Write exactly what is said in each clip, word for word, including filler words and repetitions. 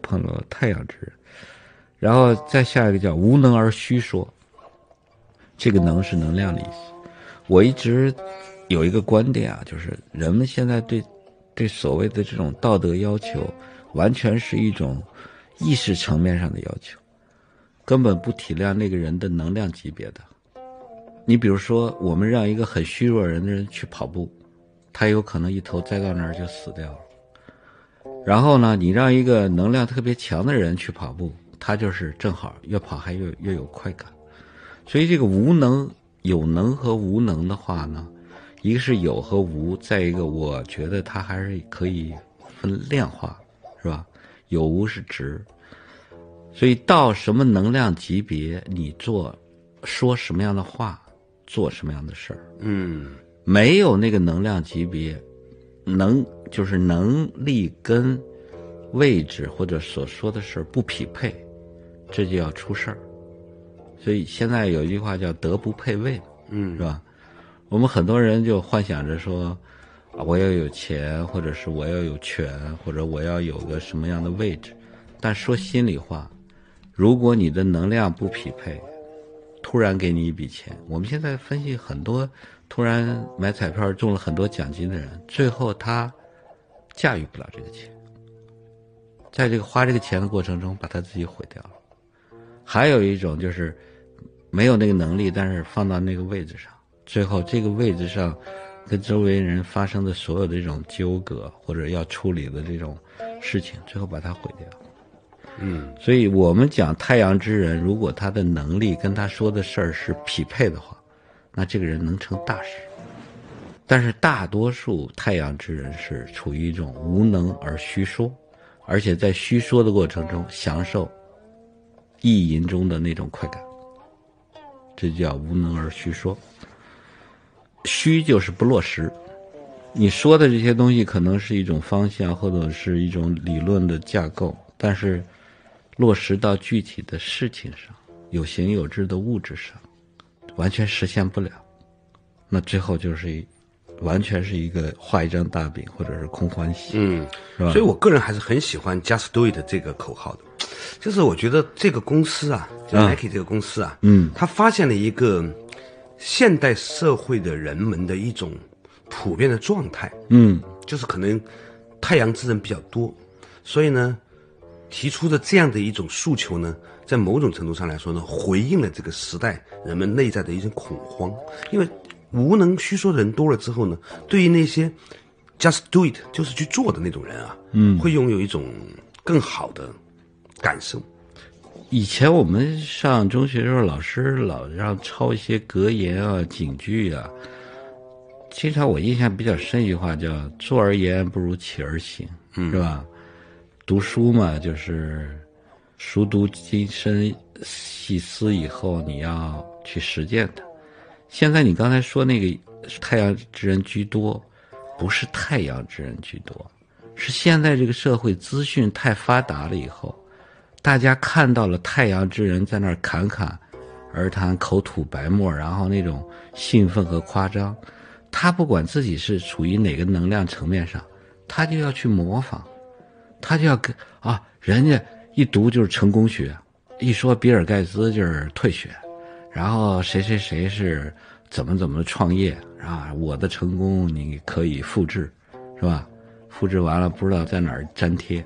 碰到了太阳之人。然后再下一个叫无能而虚说，这个能是能量的意思。我一直有一个观点啊，就是人们现在对对所谓的这种道德要求，完全是一种意识层面上的要求，根本不体谅那个人的能量级别的。你比如说，我们让一个很虚弱人的人去跑步，他有可能一头栽到那儿就死掉了。然后呢，你让一个能量特别强的人去跑步，他就是正好越跑还越越有快感。所以这个无能有能和无能的话呢，一个是有和无，再一个我觉得它还是可以分量化，是吧？有无是值。所以到什么能量级别，你做说什么样的话，做什么样的事儿。 嗯， 没有那个能量级别，能就是能力跟位置或者所说的事儿不匹配，这就要出事儿。所以现在有一句话叫德不配位， 嗯， 是吧？我们很多人就幻想着说，啊，我要有钱，或者是我要有权，或者我要有个什么样的位置。但说心里话，如果你的能量不匹配，突然给你一笔钱，我们现在分析很多突然买彩票中了很多奖金的人，最后他驾驭不了这个钱，在这个花这个钱的过程中把他自己毁掉了。还有一种就是没有那个能力，但是放到那个位置上，最后这个位置上跟周围人发生的所有的这种纠葛或者要处理的这种事情，最后把它毁掉。 嗯， 所以我们讲太阳之人，如果他的能力跟他说的事儿是匹配的话，那这个人能成大事。但是大多数太阳之人是处于一种无能而虚说，而且在虚说的过程中享受意淫中的那种快感，这就叫无能而虚说。虚就是不落实，你说的这些东西可能是一种方向或者是一种理论的架构，但是落实到具体的事情上，有形有质的物质上，完全实现不了。那最后就是一完全是一个画一张大饼或者是空欢喜。 嗯， 是吧？ 所以我个人还是很喜欢 Just Do It 这个口号的。就是我觉得这个公司啊，就 Nike 这个公司啊， 嗯， 他发现了一个现代社会的人们的一种普遍的状态， 嗯， 就是可能太阳之人比较多，所以呢，提出的这样的一种诉求呢，在某种程度上来说呢，回应了这个时代人们内在的一种恐慌。因为无能虚说的人多了之后呢，对于那些 just do it 就是去做的那种人啊，嗯，会拥有一种更好的感受。 以前我们上中学的时候，老师老让抄一些格言啊、警句啊。经常我印象比较深一句话叫“坐而言不如起而行”，嗯，是吧？读书嘛，就是熟读今深细思以后，你要去实践它。现在你刚才说那个太阳之人居多，不是太阳之人居多，是现在这个社会资讯太发达了以后，大家看到了太阳之人在那儿侃侃而谈、口吐白沫，然后那种兴奋和夸张，他不管自己是处于哪个能量层面上，他就要去模仿，他就要跟啊，人家一读就是成功学，一说比尔盖茨就是退学，然后谁谁谁是怎么怎么创业啊，我的成功你可以复制，是吧？复制完了不知道在哪儿粘贴。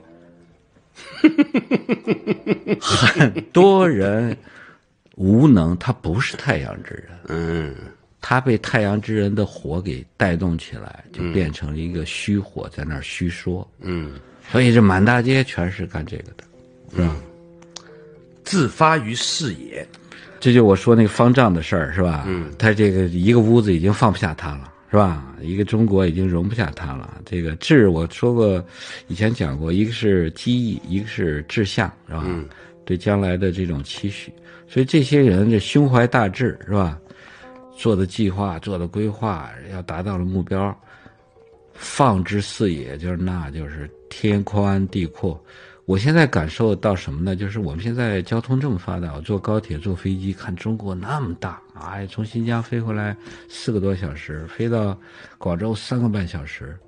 很多人无能，他不是太阳之人， 嗯， 他被太阳之人的火给带动起来，就变成了一个虚火，在那儿虚说。 嗯， 所以这满大街全是干这个的，是吧？ 自发于视野。 这就我说那个方丈的事儿，是吧？嗯，他这个一个屋子已经放不下他了，是吧？一个中国已经容不下他了。这个志我说过，以前讲过，一个是机翼，一个是志向，是吧？嗯，对将来的这种期许。所以这些人这胸怀大志，是吧？做的计划，做的规划，要达到了目标，放之四野，就是那就是天宽地阔。我现在感受到什么呢？就是我们现在交通这么发达，我坐高铁、坐飞机，看中国那么大，哎，从新疆飞回来四个多小时，飞到广州三个半小时。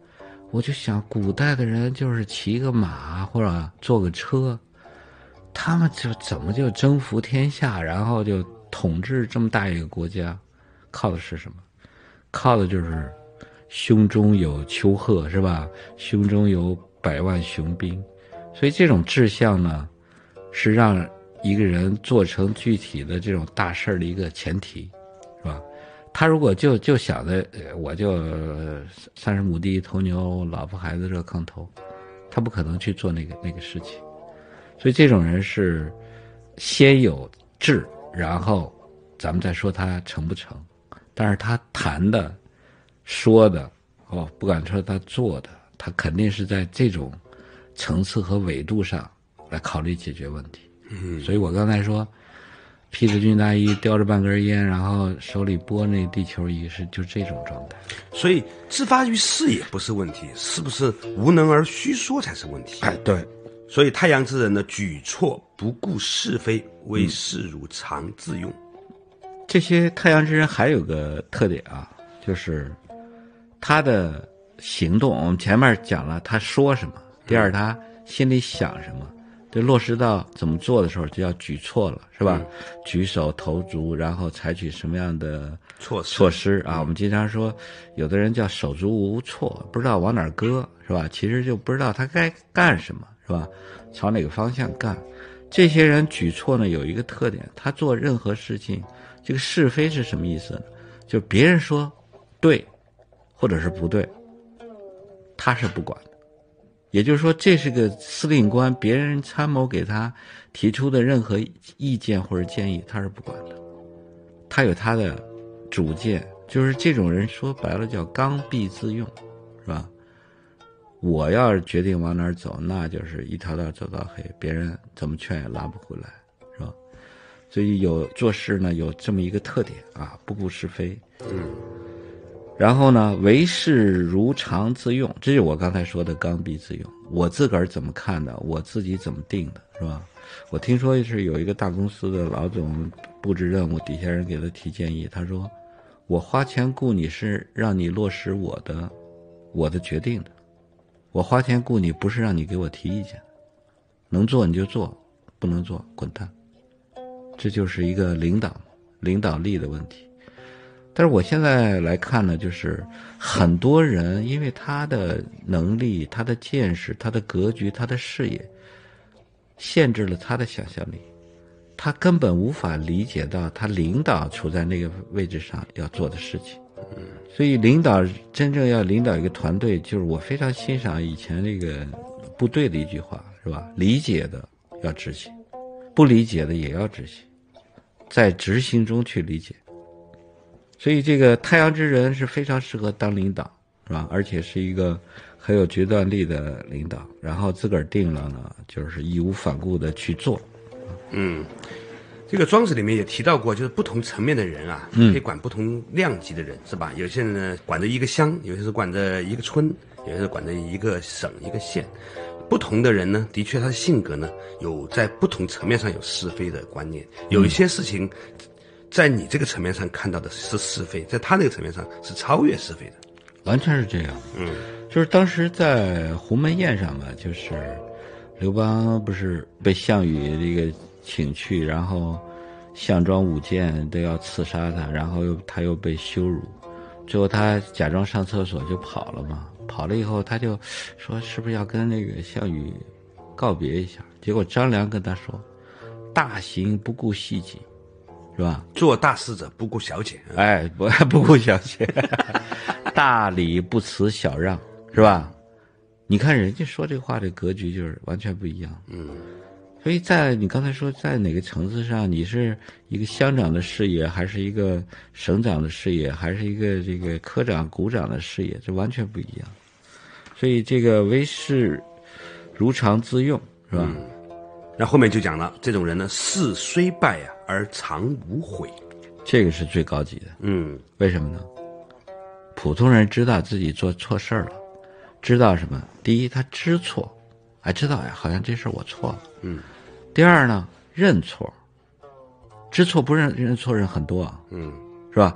我就想，古代的人就是骑个马或者坐个车，他们就怎么就征服天下，然后就统治这么大一个国家，靠的是什么？靠的就是胸中有丘壑，是吧？胸中有百万雄兵。所以这种志向呢，是让一个人做成具体的这种大事的一个前提，是吧？他如果就就想着我就三十亩地一头牛，老婆孩子热炕头，他不可能去做那个那个事情。所以这种人是先有志，然后咱们再说他成不成。但是他谈的、说的，哦，不敢说他做的，他肯定是在这种层次和纬度上来考虑解决问题。 嗯， 所以我刚才说，披着军大衣，叼着半根烟，然后手里拨那地球仪，是就这种状态。 所以自发于事也不是问题，是不是无能而虚说才是问题？ 哎，对。 所以太阳之人呢，举措不顾是非，为事如常自用。 这些太阳之人还有个特点啊，就是他的行动，我们前面讲了他说什么，第二他心里想什么，就落实到怎么做的时候就要举措了，是吧？嗯、举手投足，然后采取什么样的措施措施啊？我们经常说，有的人叫手足无措，不知道往哪儿搁，是吧？其实就不知道他该干什么，是吧？朝哪个方向干？这些人举措呢有一个特点，他做任何事情，这个是非是什么意思呢？就别人说对，或者是不对，他是不管的。也就是说，这是个司令官，别人参谋给他提出的任何意见或者建议，他是不管的。他有他的主见，就是这种人说白了叫刚愎自用，是吧？我要是决定往哪儿走，那就是一条道走到黑，别人怎么劝也拉不回来，是吧？所以有做事呢有这么一个特点啊，不顾是非。 嗯。 然后呢，为事如常自用，这就是我刚才说的刚愎自用。我自个儿怎么看的，我自己怎么定的，是吧？我听说是有一个大公司的老总布置任务，底下人给他提建议，他说：“我花钱雇你是让你落实我的我的决定的，我花钱雇你不是让你给我提意见，能做你就做，不能做滚蛋。”这就是一个领导领导力的问题。但是我现在来看呢，就是很多人因为他的能力、他的见识、他的格局、他的视野，限制了他的想象力，他根本无法理解到他领导处在那个位置上要做的事情。所以领导真正要领导一个团队，就是我非常欣赏以前那个部队的一句话，是吧？理解的要执行，不理解的也要执行，在执行中去理解。所以这个太阳之人是非常适合当领导，是吧？而且是一个很有决断力的领导，然后自个儿定了呢，就是义无反顾的去做。 嗯，这个庄子里面也提到过，就是不同层面的人啊，可以管不同量级的人，是吧？有些人呢管着一个乡，有些是管着一个村，有些是管着一个省一个县。不同的人呢，的确他的性格呢，有在不同层面上有是非的观念，有一些事情。在你这个层面上看到的是是非，在他那个层面上是超越是非的， 完全是这样。 嗯， 就是当时在鸿门宴上嘛，就是刘邦不是被项羽这个请去，然后项庄舞剑都要刺杀他，然后又他又被羞辱，最后他假装上厕所就跑了嘛。跑了以后，他就说是不是要跟那个项羽告别一下？结果张良跟他说：“大行不顾细节。”是吧？ 做大事者不顾小节， 哎，不不顾小节，大礼不辞小让，是吧？你看人家说这话，这格局就是完全不一样。 嗯， 所以在你刚才说，在哪个层次上，你是一个乡长的视野，还是一个省长的视野，还是一个这个科长、股长的视野，这完全不一样。所以这个为事如常自用，是吧？ 嗯，那后面就讲了，这种人呢，事虽败啊，而常无悔， 这个是最高级的。 嗯， 为什么呢？普通人知道自己做错事儿了，知道什么？第一，他知错，哎，知道呀，好像这事儿我错了。 嗯。 第二呢，认错，知错不认，认错人很多啊。 嗯， 是吧？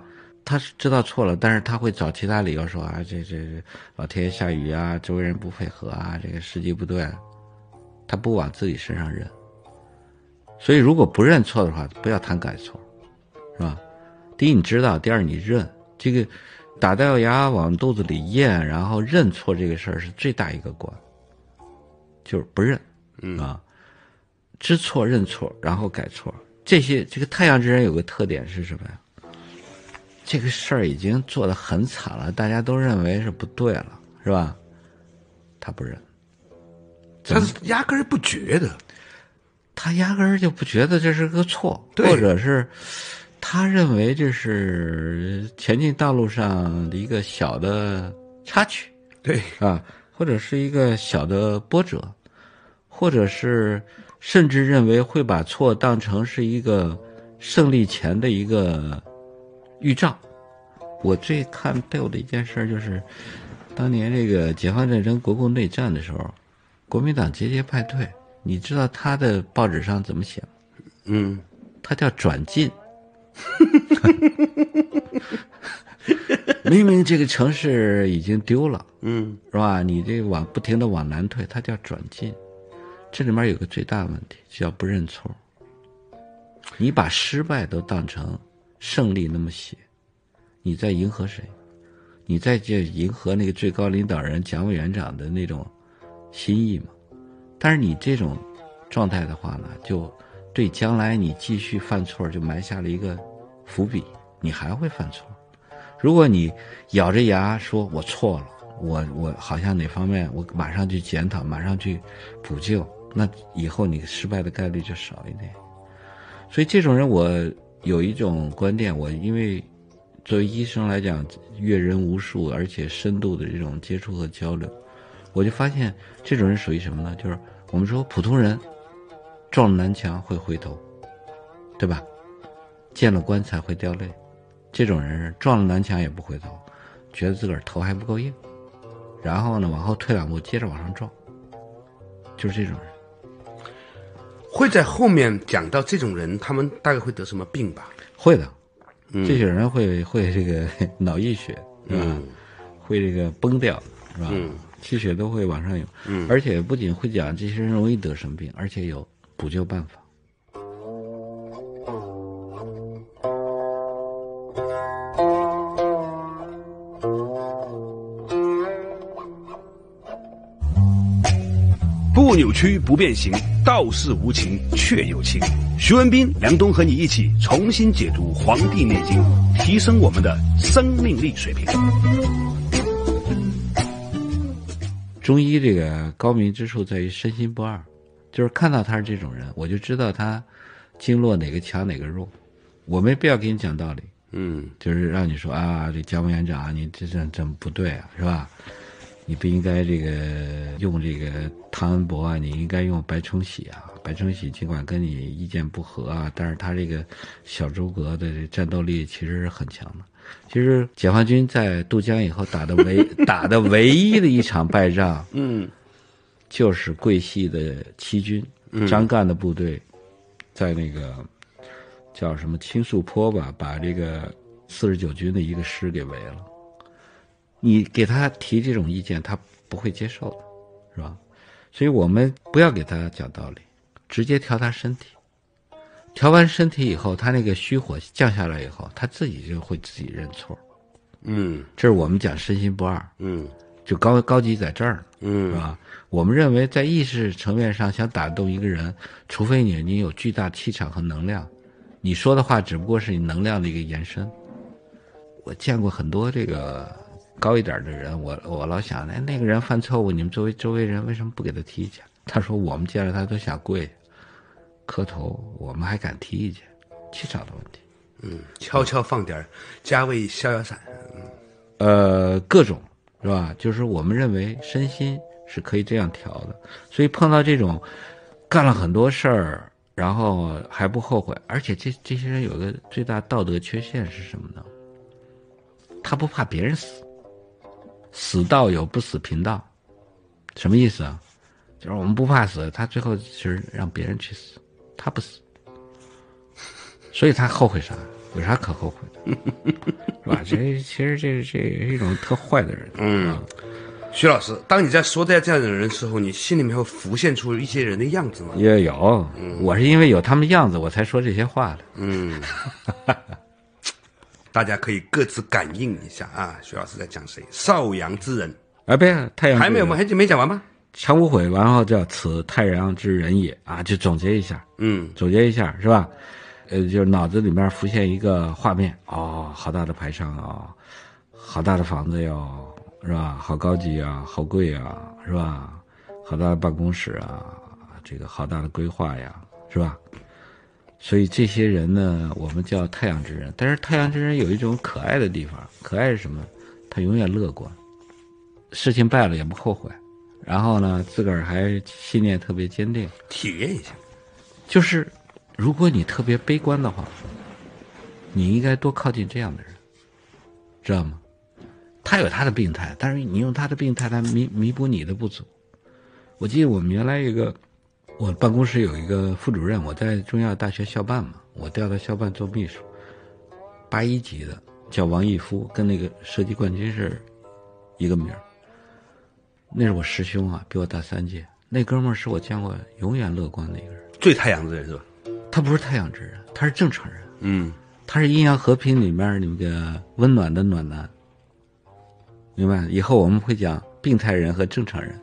他是知道错了，但是他会找其他理由说啊，这这这老天爷下雨啊，周围人不配合啊，这个时机不对，他不往自己身上认。所以如果不认错的话，不要谈改错，是吧？第一你知道，第二你认。这个打掉牙往肚子里咽，然后认错这个事儿是最大一个关，就是不认， 嗯啊，知错认错，然后改错。这些这个太阳之人有个特点是什么呀？这个事儿已经做得很惨了，大家都认为是不对了，是吧？他不认， 他是压根儿不觉得， 他压根儿就不觉得这是个错， 对或者是他认为这是前进道路上的一个小的插曲对， 啊，或者是一个小的波折，或者是甚至认为会把错当成是一个胜利前的一个预兆。我最看逗的一件事就是当年这个解放战争国共内战的时候，国民党节节败退，你知道他的报纸上怎么写吗？ 嗯， 他叫转进。明明这个城市已经丢了， 嗯， 是吧？你这个往不停的往南退，它叫转进。这里面有个最大的问题，叫不认错。你把失败都当成胜利那么写，你在迎合谁？你在这迎合那个最高领导人蒋委员长的那种心意吗？但是你这种状态的话呢，就对将来你继续犯错就埋下了一个伏笔，你还会犯错。如果你咬着牙说我错了，我我好像哪方面我马上去检讨，马上去补救，那以后你失败的概率就少一点。所以这种人我有一种观点，我因为作为医生来讲，阅人无数，而且深度的这种接触和交流，我就发现这种人属于什么呢？就是我们说普通人撞了南墙会回头，对吧？见了棺材会掉泪，这种人撞了南墙也不回头，觉得自个儿头还不够硬，然后呢往后退两步接着往上撞，就是这种人。 会在后面讲到这种人，他们大概会得什么病吧？ 会的，嗯、这些人会会这个脑溢血，是吧？ 嗯、 会这个崩掉，是吧？ 嗯、 气血都会往上涌， 嗯， 而且不仅会讲这些人容易得什么病，而且有补救办法。 不扭曲不变形，道是无情却有情。徐文斌、梁冬和你一起重新解读《黄帝内经》，提升我们的生命力水平。 中医这个高明之处在于身心不二，就是看到他是这种人，我就知道他经络哪个强哪个弱，我没必要给你讲道理， 嗯， 就是让你说啊，这蒋委员长你这这怎么不对啊，是吧？你不应该这个用这个汤恩伯啊，你应该用白崇禧啊。白崇禧尽管跟你意见不合啊，但是他这个小诸葛的战斗力其实是很强的。其实解放军在渡江以后打的唯打的唯一的一场败仗， 嗯， 就是桂系的七军张干的部队，在那个叫什么青树坡吧，把这个四十九军的一个师给围了。你给他提这种意见，他不会接受的，是吧？所以我们不要给他讲道理，直接调他身体。调完身体以后，他那个虚火降下来以后，他自己就会自己认错。 嗯， 这是我们讲身心不二。 嗯， 就高高级在这儿， 嗯， 是吧？我们认为在意识层面上想打动一个人，除非你你有巨大气场和能量，你说的话只不过是你能量的一个延伸。我见过很多这个高一点的人，我我老想，哎，那个人犯错误，你们作为周围人为什么不给他提意见？他说我们见了他都想跪磕头，我们还敢提意见，气场的问题。 嗯，悄悄放点加味逍遥散。嗯， 呃，各种是吧？就是我们认为身心是可以这样调的，所以碰到这种干了很多事儿，然后还不后悔，而且这这些人有个最大道德缺陷是什么呢？他不怕别人死，死道友不死贫道，什么意思啊？就是我们不怕死，他最后其实让别人去死，他不死，所以他后悔啥？ 有啥可后悔的？是吧？这其实这这是一种特坏的人。 嗯，徐老师，当你在说在这样的人的时候，你心里面会浮现出一些人的样子吗？ 也有，嗯、我是因为有他们样子，我才说这些话的。 嗯，大家可以各自感应一下啊。徐老师在讲谁？邵阳之人。 啊，不是太阳之人还没有吗？还没讲完吗？ 常无悔，然后叫此太阳之人也啊，就总结一下， 嗯， 总结一下是吧？呃，就是脑子里面浮现一个画面，哦，好大的排场啊，好大的房子哟，是吧？好高级啊，好贵啊，是吧？好大的办公室啊，这个好大的规划呀，是吧？所以这些人呢，我们叫太阳之人。但是太阳之人有一种可爱的地方，可爱是什么？他永远乐观，事情败了也不后悔。然后呢，自个儿还信念特别坚定。 体验一下， 就是如果你特别悲观的话，你应该多靠近这样的人，知道吗？他有他的病态，但是你用他的病态来弥弥补你的不足。我记得我们原来一个，我办公室有一个副主任，我在中医药大学校办嘛，我调到校办做秘书，八一级的，叫王义夫，跟那个射击冠军是一个名儿。那是我师兄啊，比我大三届。那哥们儿是我见过永远乐观的一个人， 最太阳之人是吧？ 他不是太阳之人，他是正常人。 嗯， 他是阴阳和平里面那个温暖的暖男，明白？以后我们会讲病态人和正常人。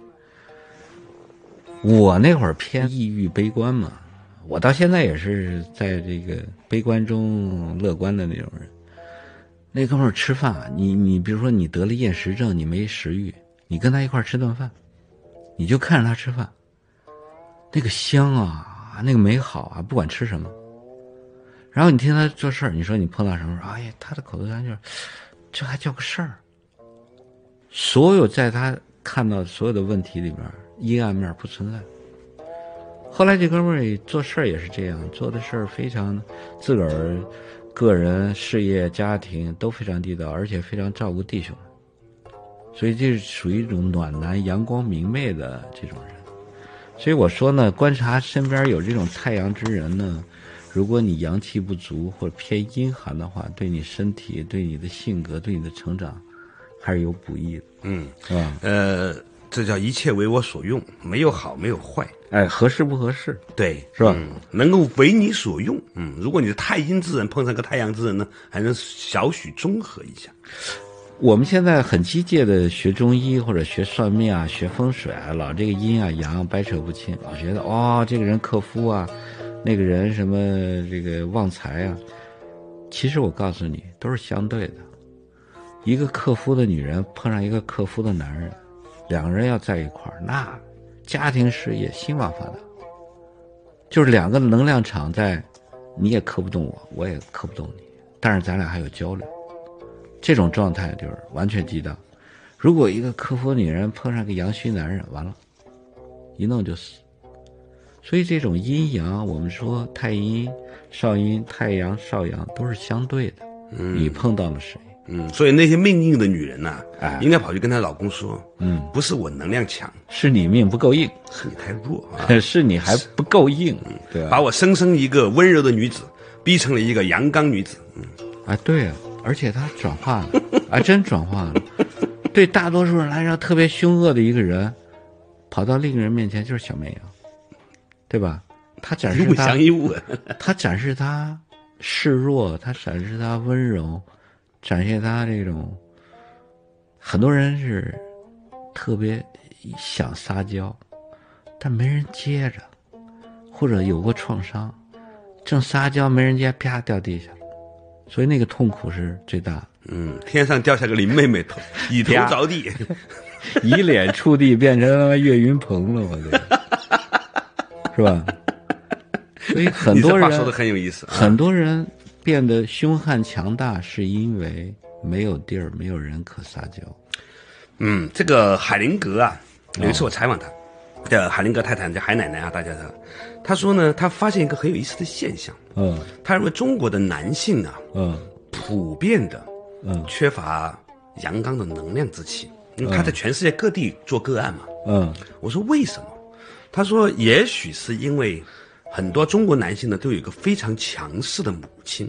我那会儿偏抑郁悲观嘛，我到现在也是在这个悲观中乐观的那种人。那哥们儿吃饭啊，你你比如说你得了厌食症，你没食欲。你跟他一块儿吃顿饭，你就看着他吃饭，那个香啊，那个美好啊，不管吃什么。然后你听他做事儿，你说你碰到什么，哎呀，他的口头禅就是，这还叫个事儿。所有在他看到所有的问题里面，阴暗面不存在。后来这哥们儿做事儿也是这样，做的事儿非常自个儿、个人、事业、家庭都非常地道，而且非常照顾弟兄。所以这是属于一种暖男、阳光明媚的这种人。所以我说呢，观察身边有这种太阳之人呢，如果你阳气不足或者偏阴寒的话，对你身体、对你的性格、对你的成长，还是有补益的。 嗯， 是吧？ 呃，这叫一切为我所用，没有好，没有坏。 哎，合适不合适？ 对， 是吧？ 嗯，能够为你所用。嗯，如果你是太阴之人碰上个太阳之人呢，还能小许中和一下。 我们现在很机械的学中医或者学算命啊，学风水啊，老这个阴啊阳掰扯不清，老觉得哦，这个人克夫啊，那个人什么这个旺财啊。其实我告诉你，都是相对的。一个克夫的女人碰上一个克夫的男人，两个人要在一块儿，那家庭事业兴旺发达。就是两个能量场在，你也克不动我，我也克不动你，但是咱俩还有交流。这种状态就是完全激荡。如果一个克夫女人碰上个阳虚男人，完了，一弄就死。所以这种阴阳，我们说太阴、少阴、太阳、少阳都是相对的。嗯，你碰到了谁？ 嗯，所以那些命硬的女人呐、啊， 哎， 应该跑去跟她老公说， 嗯， 不是我能量强， 是你命不够硬， 是你太弱啊， 是你还不够硬，对吧？ 把我生生一个温柔的女子逼成了一个阳刚女子。嗯， 啊，对啊。而且他转化了，啊，真转化了。对大多数人来说，特别凶恶的一个人，跑到另一个人面前就是小绵羊，对吧？他展示他，他展示他示弱，他展示他温柔，展现他这种。很多人是特别想撒娇，但没人接着，或者有过创伤，正撒娇没人接，啪掉地下了。所以那个痛苦是最大的。 嗯，天上掉下个林妹妹头，以头着地， 以脸触地，变成他妈岳云鹏了，我这是吧？所以很多人你这话说的很有意思、啊。 很多人变得凶悍强大，是因为没有地儿，没有人可撒娇。 嗯，这个海灵格啊，有一次我采访他，叫海灵格太太叫海奶奶啊，大家知道。他说呢，他发现一个很有意思的现象。 嗯， 他认为中国的男性啊， 嗯， 普遍的， 嗯， 缺乏阳刚的能量之气。因为他在全世界各地做个案嘛。 嗯， 我说为什么？他说也许是因为很多中国男性呢都有一个非常强势的母亲，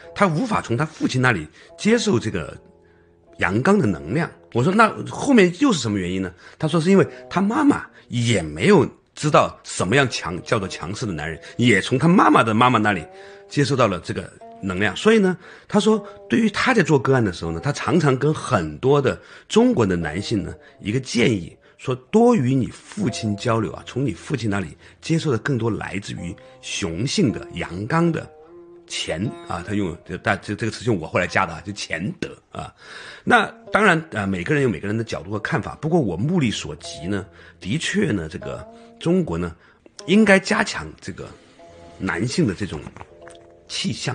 他无法从他父亲那里接受这个阳刚的能量。我说那后面又是什么原因呢？他说是因为他妈妈也没有知道什么样强叫做强势的男人，也从他妈妈的妈妈那里接受到了这个能量。所以呢，他说对于他在做个案的时候呢，他常常跟很多的中国的男性呢一个建议，说多与你父亲交流啊，从你父亲那里接受的更多来自于雄性的阳刚的钱啊，他用但这这个词用我后来加的啊，就钱德啊。那当然啊，每个人有每个人的角度和看法。不过我目力所及呢，的确呢，这个中国呢，应该加强这个男性的这种气象。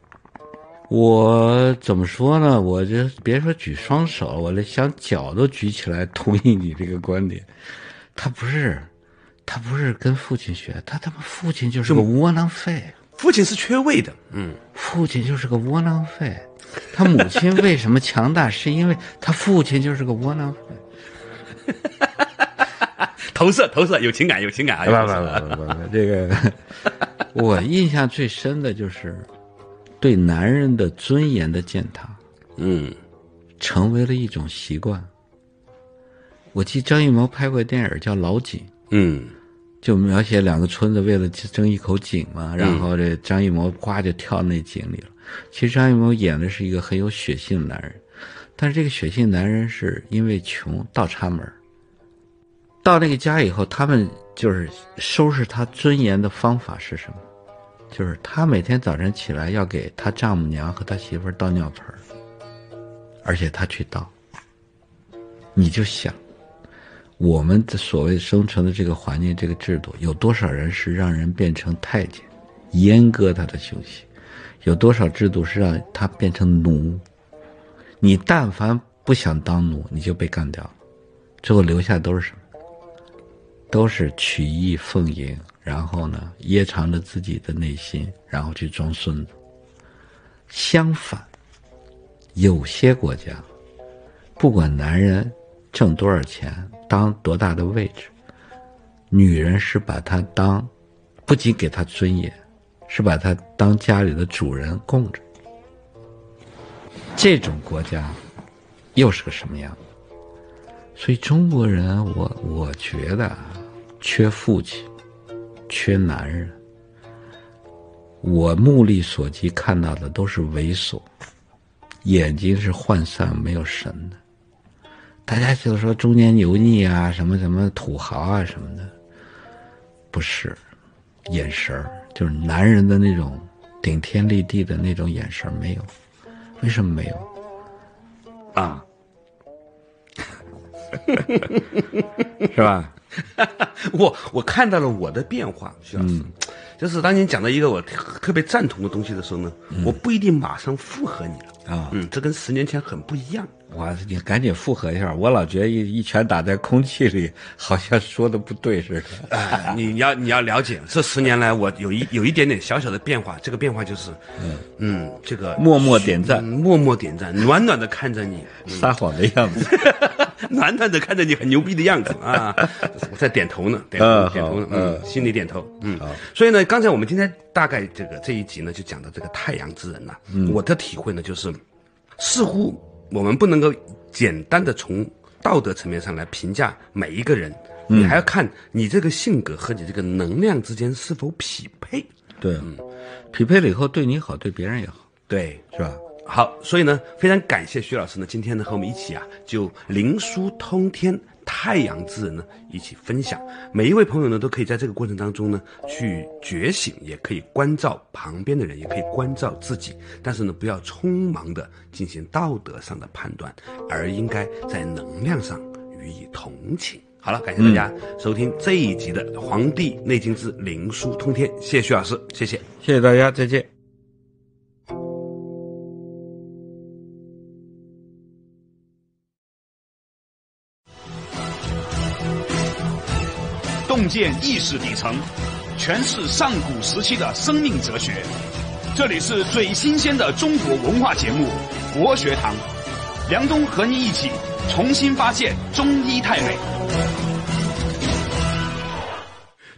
我怎么说呢？我这别说举双手，我连想脚都举起来同意你这个观点。他不是，他不是跟父亲学，他他妈父亲就是个窝囊废。 父亲是缺位的，嗯， 父亲就是个窝囊废。他母亲为什么强大？是因为他父亲就是个窝囊废。 投射投射有情感有情感啊！ 不不不不不，这个我印象最深的就是对男人的尊严的践踏， 嗯， 成为了一种习惯。我记得张艺谋拍过电影叫《老井》， 嗯。 就描写两个村子为了争一口井嘛，然后这张艺谋呱就跳那井里了。其实张艺谋演的是一个很有血性的男人，但是这个血性男人是因为穷倒插门。到那个家以后，他们就是收拾他尊严的方法是什么？就是他每天早晨起来要给他丈母娘和他媳妇儿倒尿盆，而且他去倒。你就想我们的所谓生存的这个环境这个制度，有多少人是让人变成太监阉割他的凶器，有多少制度是让他变成奴。你但凡不想当奴，你就被干掉了，最后留下都是什么？都是曲意奉迎，然后呢掖藏着自己的内心，然后去装孙子。相反，有些国家不管男人挣多少钱，当多大的位置，女人是把他当，不仅给他尊严，是把他当家里的主人供着。这种国家又是个什么样子？所以中国人我我觉得啊，缺父亲，缺男人。我目力所及看到的都是猥琐，眼睛是涣散没有神的。大家就说中年油腻啊，什么什么土豪啊什么的，不是，眼神就是男人的那种顶天立地的那种眼神没有。为什么没有？啊，是吧？ 我我看到了我的变化，徐老师，嗯、就是当你讲到一个我特别赞同的东西的时候呢，嗯、我不一定马上附和你了啊，嗯，这跟十年前很不一样。 哇，你赶紧附和一下，我老觉得一一拳打在空气里，好像说的不对似的。 哎，你要你要了解，这十年来我有一有一点点小小的变化，这个变化就是，嗯嗯，这个默默点赞， 嗯、默默点赞，暖暖的看着你， 嗯、撒谎的样子， 暖暖的看着你很牛逼的样子啊！我在点头呢，点头， 嗯、 点头呢， 嗯， 心里点头，嗯。所以呢，刚才我们今天大概这个这一集呢，就讲到这个太阳之人呐、嗯，我的体会呢，就是似乎我们不能够简单的从道德层面上来评价每一个人，嗯、你还要看你这个性格和你这个能量之间是否匹配。 对，嗯，匹配了以后对你好，对别人也好， 对， 是吧？ 好，所以呢，非常感谢徐老师呢，今天呢和我们一起啊，就灵枢通天太阳之人呢一起分享。每一位朋友呢都可以在这个过程当中呢去觉醒，也可以关照旁边的人，也可以关照自己，但是呢不要匆忙的进行道德上的判断，而应该在能量上予以同情。好了，感谢大家收听这一集的《黄帝内经之灵枢通天》，谢谢徐老师，谢谢， 谢谢大家，再见。 洞见意识底层，诠释上古时期的生命哲学。这里是最新鲜的中国文化节目《国学堂》，梁冬和你一起重新发现中医太美。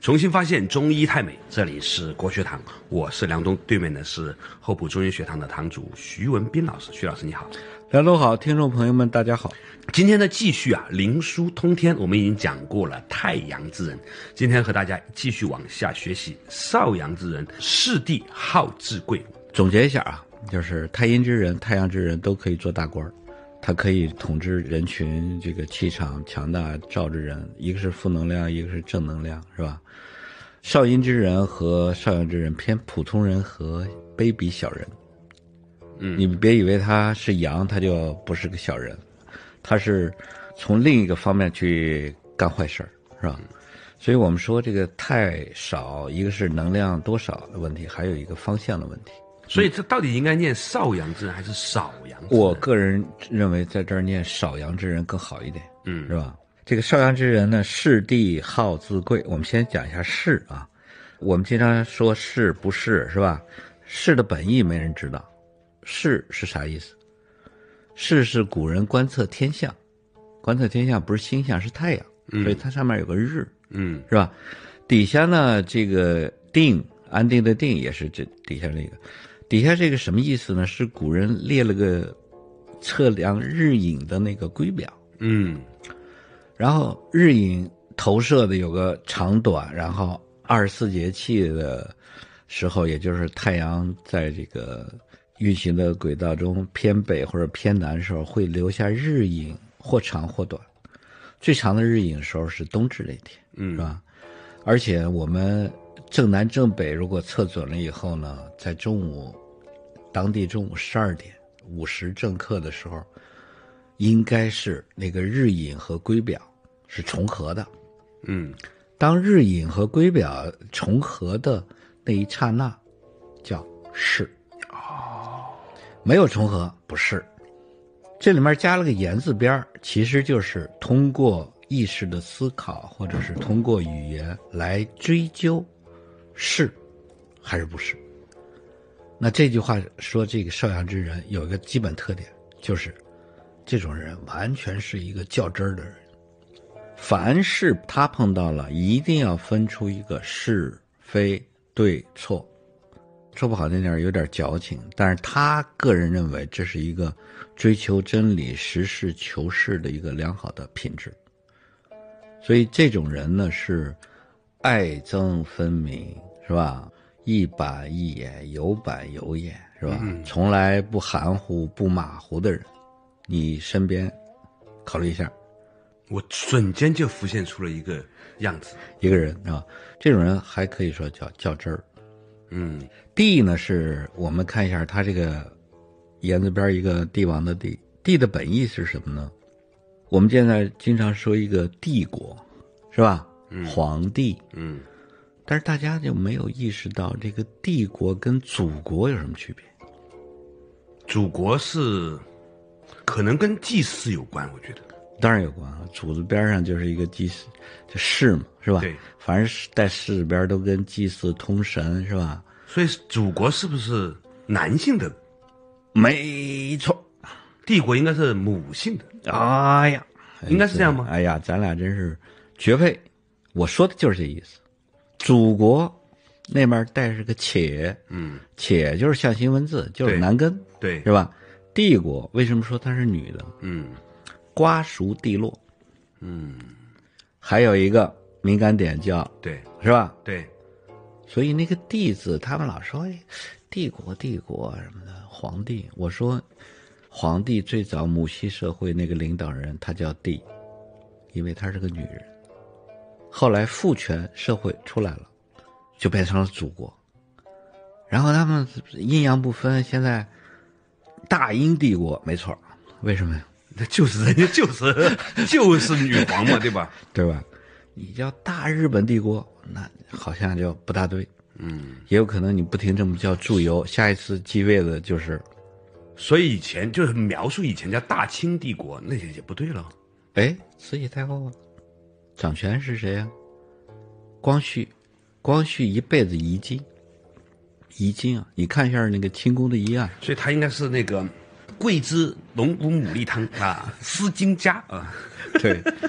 重新发现中医太美，这里是国学堂，我是梁东，对面的是厚朴中医学堂的堂主徐文斌老师。徐老师你好。 梁东好，听众朋友们大家好。 今天的继续啊，灵枢通天，我们已经讲过了太阳之人，今天和大家继续往下学习少阳之人，世地好智贵。 总结一下啊，就是太阴之人、太阳之人都可以做大官，他可以统治人群，这个气场强大，罩着人，一个是负能量，一个是正能量，是吧？少阴之人和少阳之人偏普通人和卑鄙小人。嗯，你别以为他是阳，他就不是个小人，他是从另一个方面去干坏事儿，是吧？所以我们说这个太少，一个是能量多少的问题，还有一个方向的问题。 所以这到底应该念少阳之人还是少阳之人？ 我个人认为在这儿念少阳之人更好一点， 嗯， 是吧？这个少阳之人呢，世地好自贵。我们先讲一下世啊，我们经常说世不是，是吧？世的本意没人知道，世是啥意思？世是古人观测天象，观测天象不是星象，是太阳， 嗯、 所以它上面有个日， 嗯， 是吧？底下呢，这个定，安定的定也是这底下这个。底下这个什么意思呢？是古人列了个测量日影的那个规表， 嗯， 然后日影投射的有个长短，然后二十四节气的时候，也就是太阳在这个运行的轨道中偏北或者偏南的时候，会留下日影，或长或短。最长的日影时候是冬至那天， 嗯， 是吧？而且我们正南正北如果测准了以后呢，在中午当地中午十二点五十正刻的时候，应该是那个日影和圭表是重合的。 嗯， 当日影和圭表重合的那一刹那叫是。哦，没有重合不是。这里面加了个言字边，其实就是通过意识的思考，或者是通过语言来追究是还是不是。那这句话说这个少阳之人有一个基本特点，就是这种人完全是一个较真儿的人，凡是他碰到了一定要分出一个是非对错，说不好听点有点矫情，但是他个人认为这是一个追求真理实事求是的一个良好的品质。所以这种人呢是爱憎分明，是吧？一板一眼，有板有眼，是吧？嗯、从来不含糊不马虎的人，你身边考虑一下。 我瞬间就浮现出了一个样子， 一个人啊，这种人还可以说叫较真儿。 嗯， 帝呢是我们看一下他这个言字边一个帝王的帝，帝的本意是什么呢？我们现在经常说一个帝国，是吧？嗯、皇帝， 嗯。 但是大家就没有意识到这个帝国跟祖国有什么区别。 祖国是可能跟祭祀有关，我觉得当然有关啊，祖字边上就是一个祭祀，就祀嘛，是吧？ 对， 凡是带祀边都跟祭祀通神，是吧？ 所以祖国是不是男性的？ 没错， 帝国应该是母性的。 哎呀， 应该是这样吗？ 哎呀，咱俩真是绝配。我说的就是这意思。祖国那面带着个且， 嗯， 且就是象形文字，就是男根， 对， 是吧？帝国为什么说她是女的？ 嗯， 瓜熟蒂落， 嗯， 还有一个敏感点叫对， 是吧？ 对， 所以那个帝字，他们老说哎，帝国帝国什么的，皇帝。我说，皇帝最早母系社会那个领导人他叫帝，因为她是个女人。后来父权社会出来了，就变成了祖国。然后他们阴阳不分，现在大英帝国没错，为什么呀？ 那就是人家就是就是女皇嘛，对吧？ 对吧？你叫大日本帝国，那好像就不大对。 嗯， 也有可能你不停这么叫驻犹，下一次继位的就是。 所以以前就是描述以前叫大清帝国，那也也不对了。 哎，慈禧太后啊。掌权是谁啊？光绪，光绪一辈子遗精，遗精啊！你看一下那个清宫的遗案， 所以他应该是那个桂枝龙骨牡蛎汤啊，思精家啊。 对，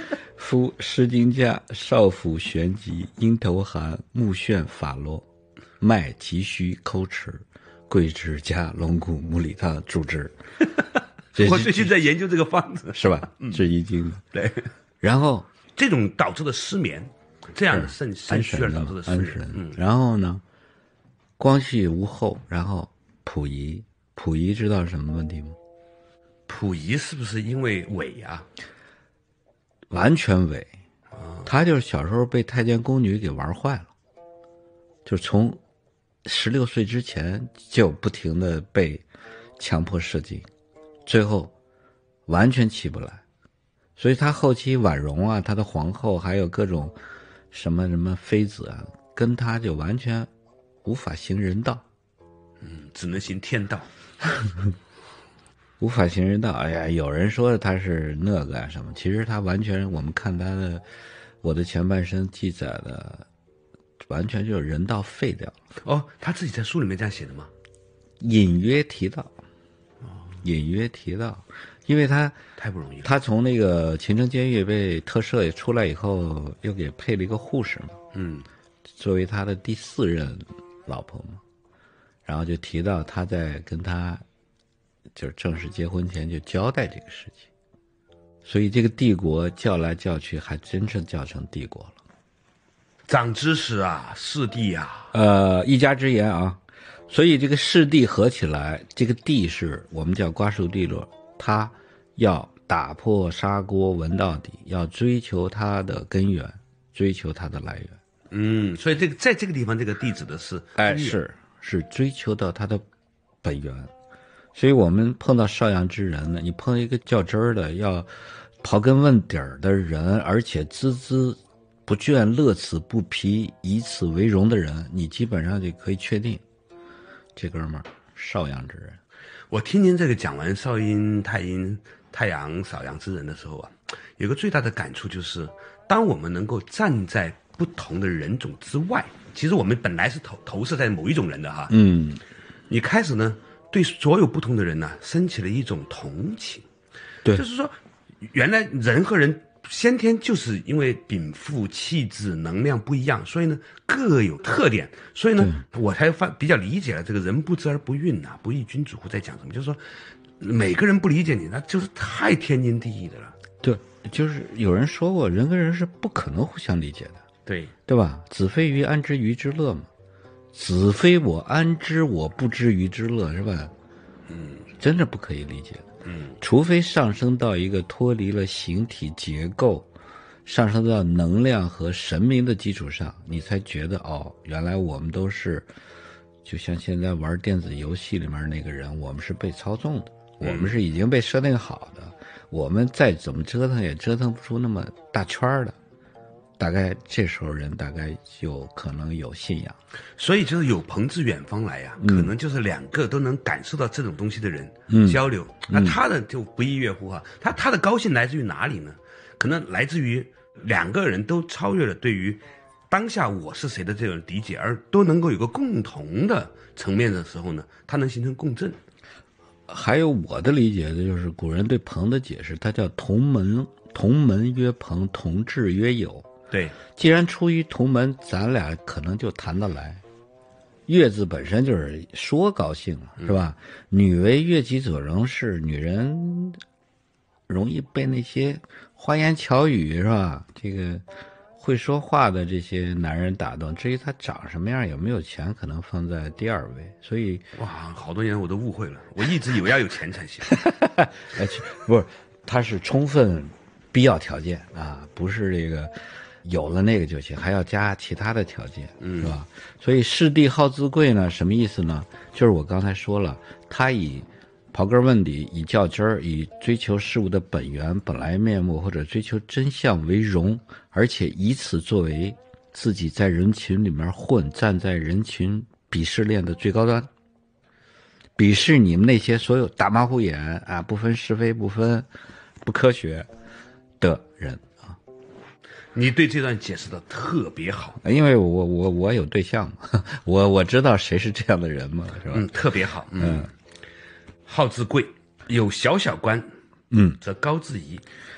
夫诗经家，少府玄极，鹰头寒，目眩法落，脉急虚，抠齿，桂枝加龙骨木理汤主之。 我最近在研究这个方子， 是吧？治遗精的。 对， 然后这种导致的失眠，这样的肾肾虚而导致的失眠。嗯， 然后呢，光绪无后，然后溥仪，溥仪知道什么问题吗？ 溥仪是不是因为伪啊？ 完全伪，他就是小时候被太监宫女给玩坏了，就从十六岁之前就不停的被强迫射精，最后完全起不来，所以他后期婉容啊，他的皇后还有各种什么什么妃子啊，跟他就完全无法行人道， 嗯，只能行天道。 无法行人道。哎呀，有人说他是那个啊什么，其实他完全，我们看他的《我的前半生》记载的，完全就是人道废掉了。 哦，他自己在书里面这样写的吗？ 隐约提到，隐约提到，因为他太不容易了。 他从那个秦城监狱被特赦也出来以后，又给配了一个护士嘛， 嗯， 作为他的第四任老婆嘛，然后就提到他在跟他就是正式结婚前就交代这个事情，所以这个帝国叫来叫去，还真正叫成帝国了。 长知识啊，世帝啊， 呃，一家之言啊，所以这个世帝合起来，这个帝是我们叫瓜熟蒂落，他要打破砂锅问到底，要追求它的根源，追求它的来源。 嗯，所以这个在这个地方，这个帝指的是， 哎，是是追求到它的本源。所以我们碰到少阳之人呢，你碰一个较真儿的，要刨根问底儿的人，而且孜孜不倦、乐此不疲、以此为荣的人，你基本上就可以确定，这哥们儿少阳之人。 我听您这个讲完少阴、太阴、太阳、少阳之人的时候啊，有个最大的感触就是，当我们能够站在不同的人种之外，其实我们本来是投投射在某一种人的哈， 嗯， 你开始呢对所有不同的人呢升起了一种同情， 对， 就是说，原来人和人先天就是因为禀赋、气质、能量不一样，所以呢各有特点，所以呢我才发比较理解了这个人不知而不愠呐、啊，不亦君主乎在讲什么，就是说每个人不理解你，那就是太天经地义的了。 对，就是有人说过，人跟人是不可能互相理解的， 对对吧？子非鱼，安知鱼之乐嘛？子非我，安知我不知鱼之乐，是吧？嗯，真的不可以理解的。嗯，除非上升到一个脱离了形体结构，上升到能量和神明的基础上，你才觉得哦，原来我们都是，就像现在玩电子游戏里面那个人，我们是被操纵的，我们是已经被设定好的，我们再怎么折腾也折腾不出那么大圈的。大概这时候人大概就可能有信仰， 所以就是有朋自远方来呀、啊嗯，可能就是两个都能感受到这种东西的人、嗯、交流，那他的就不亦乐乎哈。他他的高兴来自于哪里呢？可能来自于两个人都超越了对于当下我是谁的这种理解，而都能够有个共同的层面的时候呢，它能形成共振。 还有我的理解的就是古人对朋的解释，它叫同门，同门曰朋，同志曰友。 对， 既然出于同门，咱俩可能就谈得来。乐字本身就是说高兴了，是吧？嗯、女为悦己者容是，女人容易被那些花言巧语，是吧？这个会说话的这些男人打动。至于他长什么样，有没有钱，可能放在第二位。所以， 哇，好多年我都误会了，我一直以为要有钱才行。 哎，不是，他是充分必要条件啊，不是这个。有了那个就行，还要加其他的条件，是吧？嗯、所以世帝好自贵呢，什么意思呢？就是我刚才说了，他以刨根问底，以较真儿，以追求事物的本源、本来面目或者追求真相为荣，而且以此作为自己在人群里面混，站在人群鄙视链的最高端，鄙视你们那些所有打马虎眼啊、不分是非、不分不科学的人。 你对这段解释的特别好， 因为我我我有对象嘛，我我知道谁是这样的人嘛，是吧？ 嗯，特别好。嗯，好自贵，有小小官， 嗯， 则高自夷。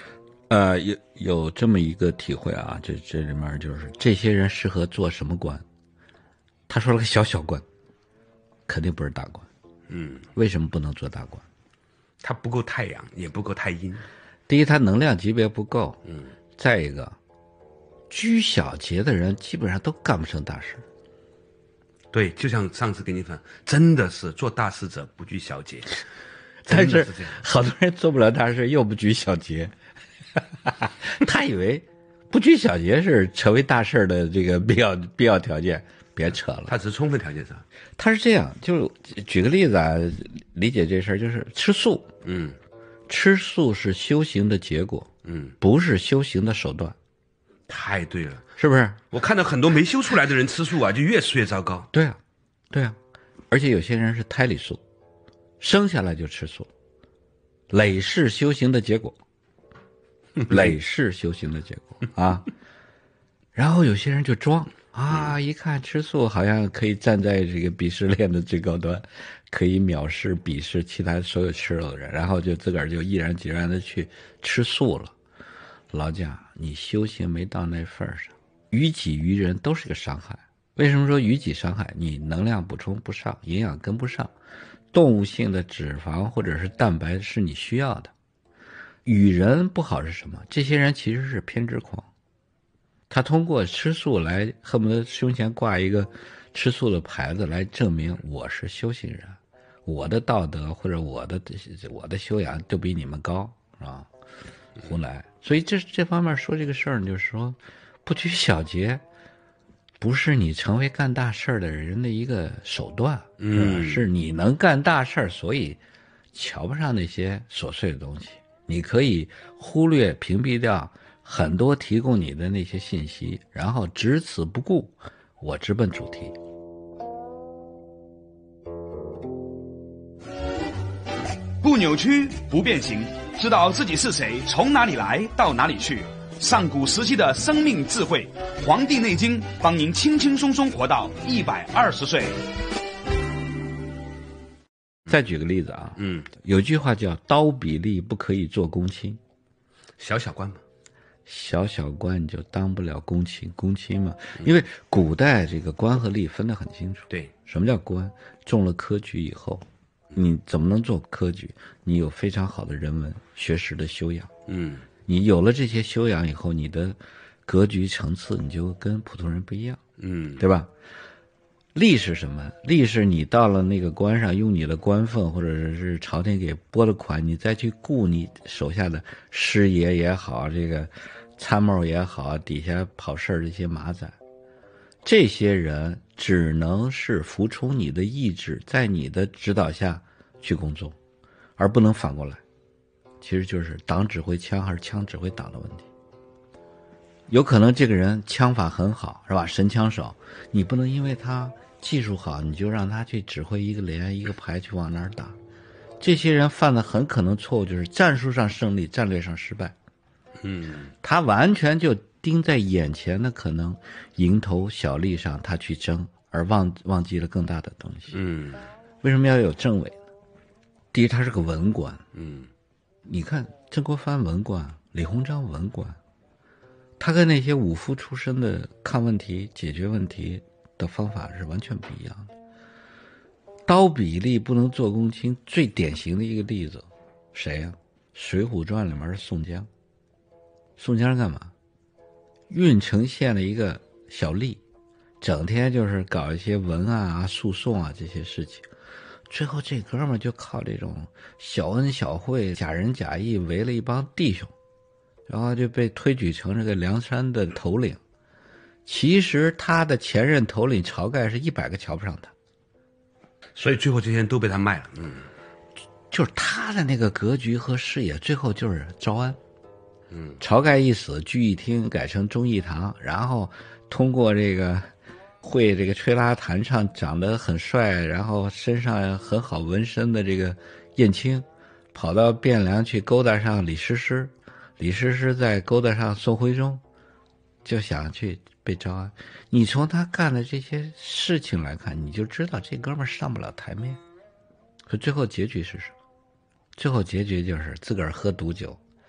呃，有有这么一个体会啊，这这里面就是这些人适合做什么官？他说了个小小官，肯定不是大官。 嗯， 为什么不能做大官？ 他不够太阳，也不够太阴。 第一，他能量级别不够。嗯。再一个，居小节的人基本上都干不成大事。 对，就像上次给你分，真的是做大事者不拘小节。 但是是好多人做不了大事，又不拘小节。他以为不拘小节是成为大事的这个必要必要条件，别扯了。 他只是充分条件上。 他是这样，就举个例子啊，理解这事儿就是吃素。 嗯， 吃素是修行的结果。 嗯， 不是修行的手段。 太对了， 是不是？ 我看到很多没修出来的人吃素啊，就越吃越糟糕。 对啊，对啊，而且有些人是胎里素，生下来就吃素，累世修行的结果，累世修行的结果啊。然后有些人就装啊，一看吃素好像可以站在这个鄙视链的最高端，可以藐视鄙视其他所有吃肉的人，然后就自个儿就毅然决然的去吃素了。老蒋，你修行没到那份上，于己于人都是个伤害。为什么说于己伤害？你能量补充不上，营养跟不上，动物性的脂肪或者是蛋白是你需要的。与人不好是什么？这些人其实是偏执狂，他通过吃素来恨不得胸前挂一个吃素的牌子来证明我是修行人，我的道德或者我的我的修养都比你们高，是吧？胡来。所以这这方面说这个事儿，就是说不拘小节不是你成为干大事的人的一个手段，嗯，是你能干大事，所以瞧不上那些琐碎的东西，你可以忽略屏蔽掉很多提供你的那些信息，然后只此不顾，我直奔主题。 不扭曲，不变形，知道自己是谁，从哪里来，到哪里去。上古时期的生命智慧，《黄帝内经》帮您轻轻松松活到一百二十岁。 再举个例子啊， 嗯， 有句话叫“刀比利不可以做公卿”， 小小官嘛， 小小官你就当不了公卿，公卿嘛，因为古代这个官和吏分得很清楚。 对， 什么叫官？中了科举以后，你怎么能做科举？你有非常好的人文学识的修养。 嗯， 你有了这些修养以后，你的格局层次你就跟普通人不一样。 嗯， 对吧？吏是什么？吏是你到了那个官上，用你的官俸或者是朝廷给拨的款，你再去雇你手下的师爷也好，这个参谋也好，底下跑事儿这些马仔，这些人只能是服从你的意志，在你的指导下去工作，而不能反过来。其实就是党指挥枪还是枪指挥党的问题。有可能这个人枪法很好，是吧？神枪手，你不能因为他技术好，你就让他去指挥一个连一个排去往那儿打。这些人犯的很可能错误就是战术上胜利，战略上失败。 嗯， 他完全就盯在眼前的可能蝇头小利上，他去争，而忘忘记了更大的东西。 嗯， 为什么要有政委呢？第一，他是个文官。 嗯， 你看曾国藩文官，李鸿章文官。他跟那些武夫出身的看问题、解决问题的方法是完全不一样的。刀比利不能做公卿，最典型的一个例子，谁呀、啊？《水浒传》里面的宋江。宋江干嘛？郓城县的一个小吏，整天就是搞一些文案啊、诉讼啊这些事情。最后这哥们就靠这种小恩小惠、假仁假义，围了一帮弟兄。然后就被推举成这个梁山的头领，其实他的前任头领晁盖是一百个瞧不上他， 所以最后这些人都被他卖了。嗯， 就是他的那个格局和视野，最后就是招安。嗯，晁盖一死，聚义厅改成忠义堂，然后通过这个会这个吹拉弹唱长得很帅，然后身上很好纹身的这个燕青，跑到汴梁去勾搭上李师师。李师师在勾搭上宋徽宗，就想去被招安。你从他干的这些事情来看，你就知道这哥们儿上不了台面。可最后结局是什么？最后结局就是自个儿喝毒酒，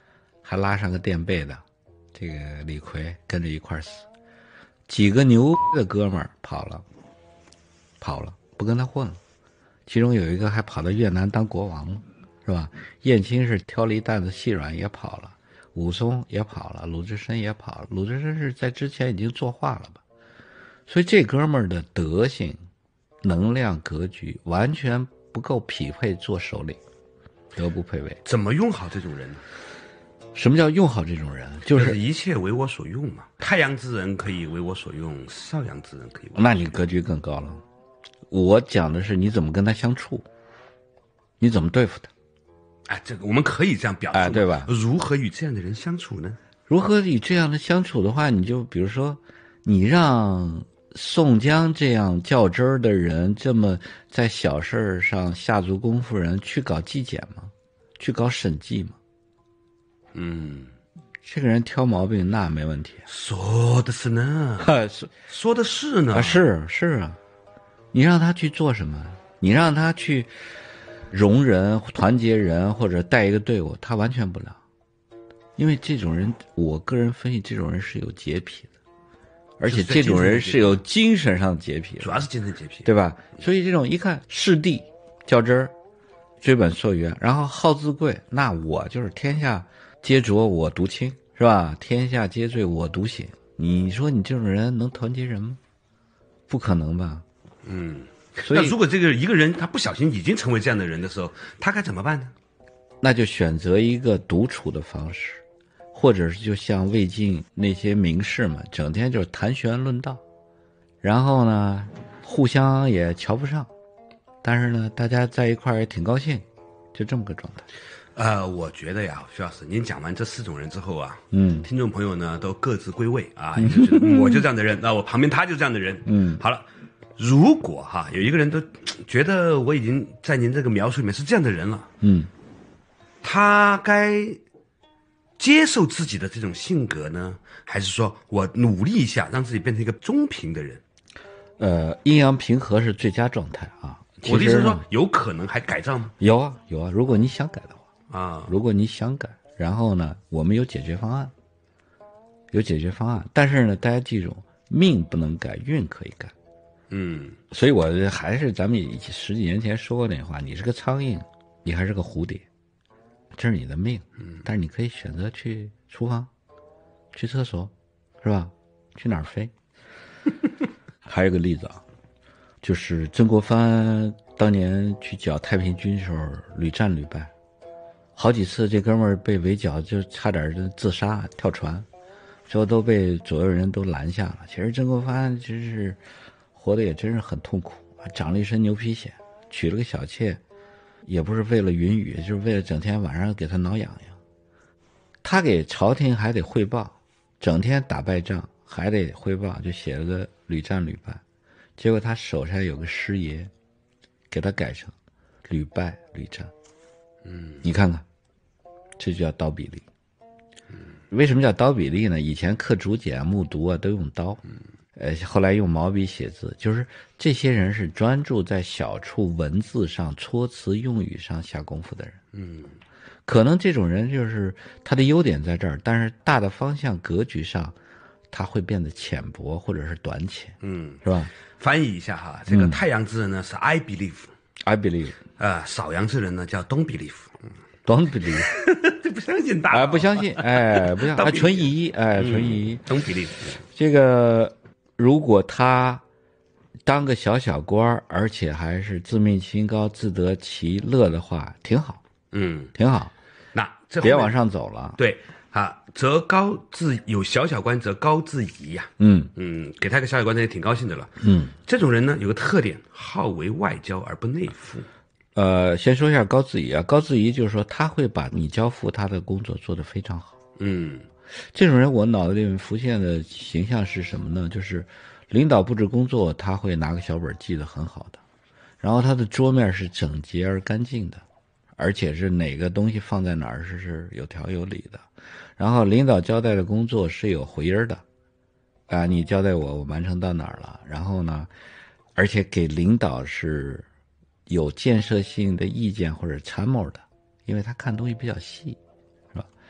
还拉上个垫背的，这个李逵跟着一块儿死。几个牛的哥们儿跑了，跑了，不跟他混了。其中有一个还跑到越南当国王了，是吧？燕青是挑了一担子细软也跑了，武松也跑了，鲁智深也跑了。鲁智深是在之前已经作画了吧？所以这哥们儿的德行、能量、格局完全不够匹配做首领，德不配位。 怎么用好这种人呢？ 什么叫用好这种人？就就是是一切为我所用嘛。太阳之人可以为我所用，少阳之人可以为我所用。 那你格局更高了。我讲的是你怎么跟他相处，你怎么对付他。 哎，这个我们可以这样表述， 哎，对吧？ 如何与这样的人相处呢？ 如何与这样的相处的话，你就比如说，你让宋江这样较真儿的人，这么在小事上下足功夫人去搞纪检吗？去搞审计吗？ 嗯， 这个人挑毛病那没问题。 说的是呢， 是说的是呢， 啊，是是啊，你让他去做什么？你让他去容人、团结人或者带一个队伍，他完全不了。因为这种人，我个人分析，这种人是有洁癖的，而且这种人是有精神上的洁癖的， 主要是精神洁癖， 对吧？所以这种一看势地较真儿，追本溯源，然后好自贵，那我就是天下皆浊我独清，是吧？天下皆醉我独醒。你说你这种人能团结人吗？不可能吧？ 嗯。 所以那如果这个一个人他不小心已经成为这样的人的时候，他该怎么办呢？ 那就选择一个独处的方式，或者是就像魏晋那些名士们，整天就是谈玄论道，然后呢，互相也瞧不上，但是呢，大家在一块儿也挺高兴，就这么个状态。 呃，我觉得呀，徐老师，您讲完这四种人之后啊， 嗯， 听众朋友呢都各自归位啊，也就觉得我就这样的人，那我旁边他就这样的人， 嗯， 好了。如果哈有一个人都觉得我已经在您这个描述里面是这样的人了， 嗯， 他该接受自己的这种性格呢，还是说我努力一下让自己变成一个中平的人？ 呃，阴阳平和是最佳状态啊。 我的意思是说，有可能还改造吗？ 有啊，有啊。如果你想改的话啊， 如果你想改，然后呢，我们有解决方案，有解决方案。但是呢，大家记住，命不能改，运可以改。 嗯， 所以我还是咱们十几年前说过那话：你是个苍蝇，你还是个蝴蝶，这是你的命。嗯，但是你可以选择去厨房，去厕所，是吧？去哪儿飞？还有个例子啊，就是曾国藩当年去剿太平军的时候，屡战屡败，好几次这哥们儿被围剿，就差点就自杀跳船，最后都被左右人都拦下了。其实曾国藩其实是活得也真是很痛苦啊，长了一身牛皮癣，娶了个小妾，也不是为了云雨，就是为了整天晚上给他挠痒痒。他给朝廷还得汇报，整天打败仗还得汇报，就写了个屡战屡败。结果他手上有个师爷，给他改成屡败屡战。嗯，你看看，这就叫刀比例。嗯，为什么叫刀比例呢？以前刻竹简、木牍啊都用刀。嗯。呃，后来用毛笔写字，就是这些人是专注在小处文字上、措辞用语上下功夫的人。 嗯， 可能这种人就是他的优点在这儿，但是大的方向格局上，他会变得浅薄或者是短浅。 嗯， 是吧？ 翻译一下哈，这个太阳之人呢是 I believe，I believe， 呃，少阳之人呢叫 don't believe，don't believe， 这不相信大啊，不相信，哎，不相信，啊，纯疑，哎，纯疑 ，don't believe， 这个。如果他当个小小官，而且还是自命清高、自得其乐的话，挺好， 嗯， 挺好。 那这别往上走了。 对啊，则高自有小小官，则高自怡呀、啊。 嗯嗯，给他个小小官，他也挺高兴的了。 嗯， 这种人呢，有个特点，好为外交而不内附。 呃，先说一下高自怡啊，高自怡就是说他会把你交付他的工作做得非常好。 嗯。 这种人我脑子里面浮现的形象是什么呢？就是领导布置工作，他会拿个小本记得很好的，然后他的桌面是整洁而干净的，而且是哪个东西放在哪儿是是有条有理的。然后领导交代的工作是有回音的，啊，你交代我，我完成到哪儿了？然后呢，而且给领导是有建设性的意见或者参谋的，因为他看东西比较细。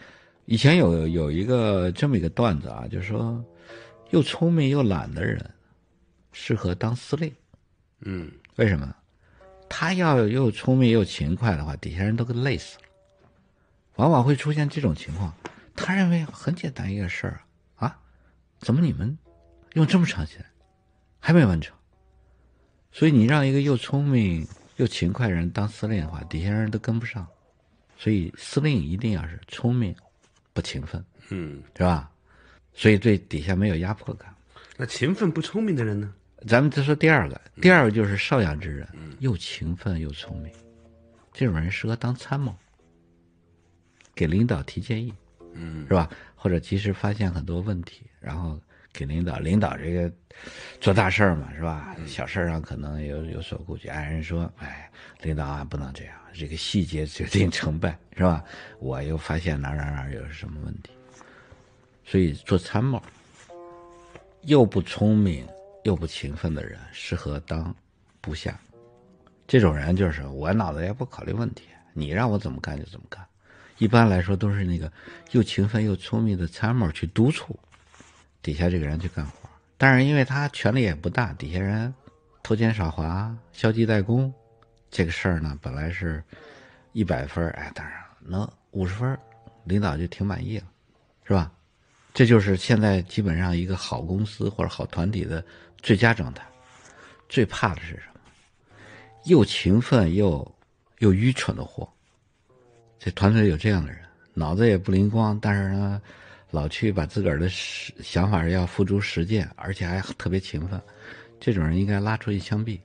以前有有一个这么一个段子啊，就是说，又聪明又懒的人，适合当司令。 嗯， 为什么？他要又聪明又勤快的话，底下人都给累死了。往往会出现这种情况，他认为很简单一个事儿啊，怎么你们用这么长时间还没完成？所以你让一个又聪明又勤快的人当司令的话，底下人都跟不上。所以司令一定要是聪明不勤奋， 嗯， 是吧？所以对底下没有压迫感。 那勤奋不聪明的人呢？ 咱们再说第二个，第二个就是少阳之人，又勤奋又聪明，这种人适合当参谋，给领导提建议， 嗯， 是吧？或者及时发现很多问题，然后给领导，领导这个做大事儿嘛，是吧？小事上可能有有所顾忌，按人说，哎，领导啊不能这样，这个细节决定成败，是吧？我又发现哪哪哪有什么问题，所以做参谋，又不聪明又不勤奋的人适合当部下。这种人就是我脑子也不考虑问题，你让我怎么干就怎么干。一般来说都是那个又勤奋又聪明的参谋去督促底下这个人去干活，但是因为他权力也不大，底下人偷奸耍滑、消极怠工，这个事儿呢本来是一百分，哎，当然能五十分，领导就挺满意了，是吧？这就是现在基本上一个好公司或者好团体的最佳状态。最怕的是什么？又勤奋又又愚蠢的货。这团队有这样的人，脑子也不灵光，但是呢，老去把自个儿的想法要付诸实践，而且还特别勤奋，这种人应该拉出去枪毙。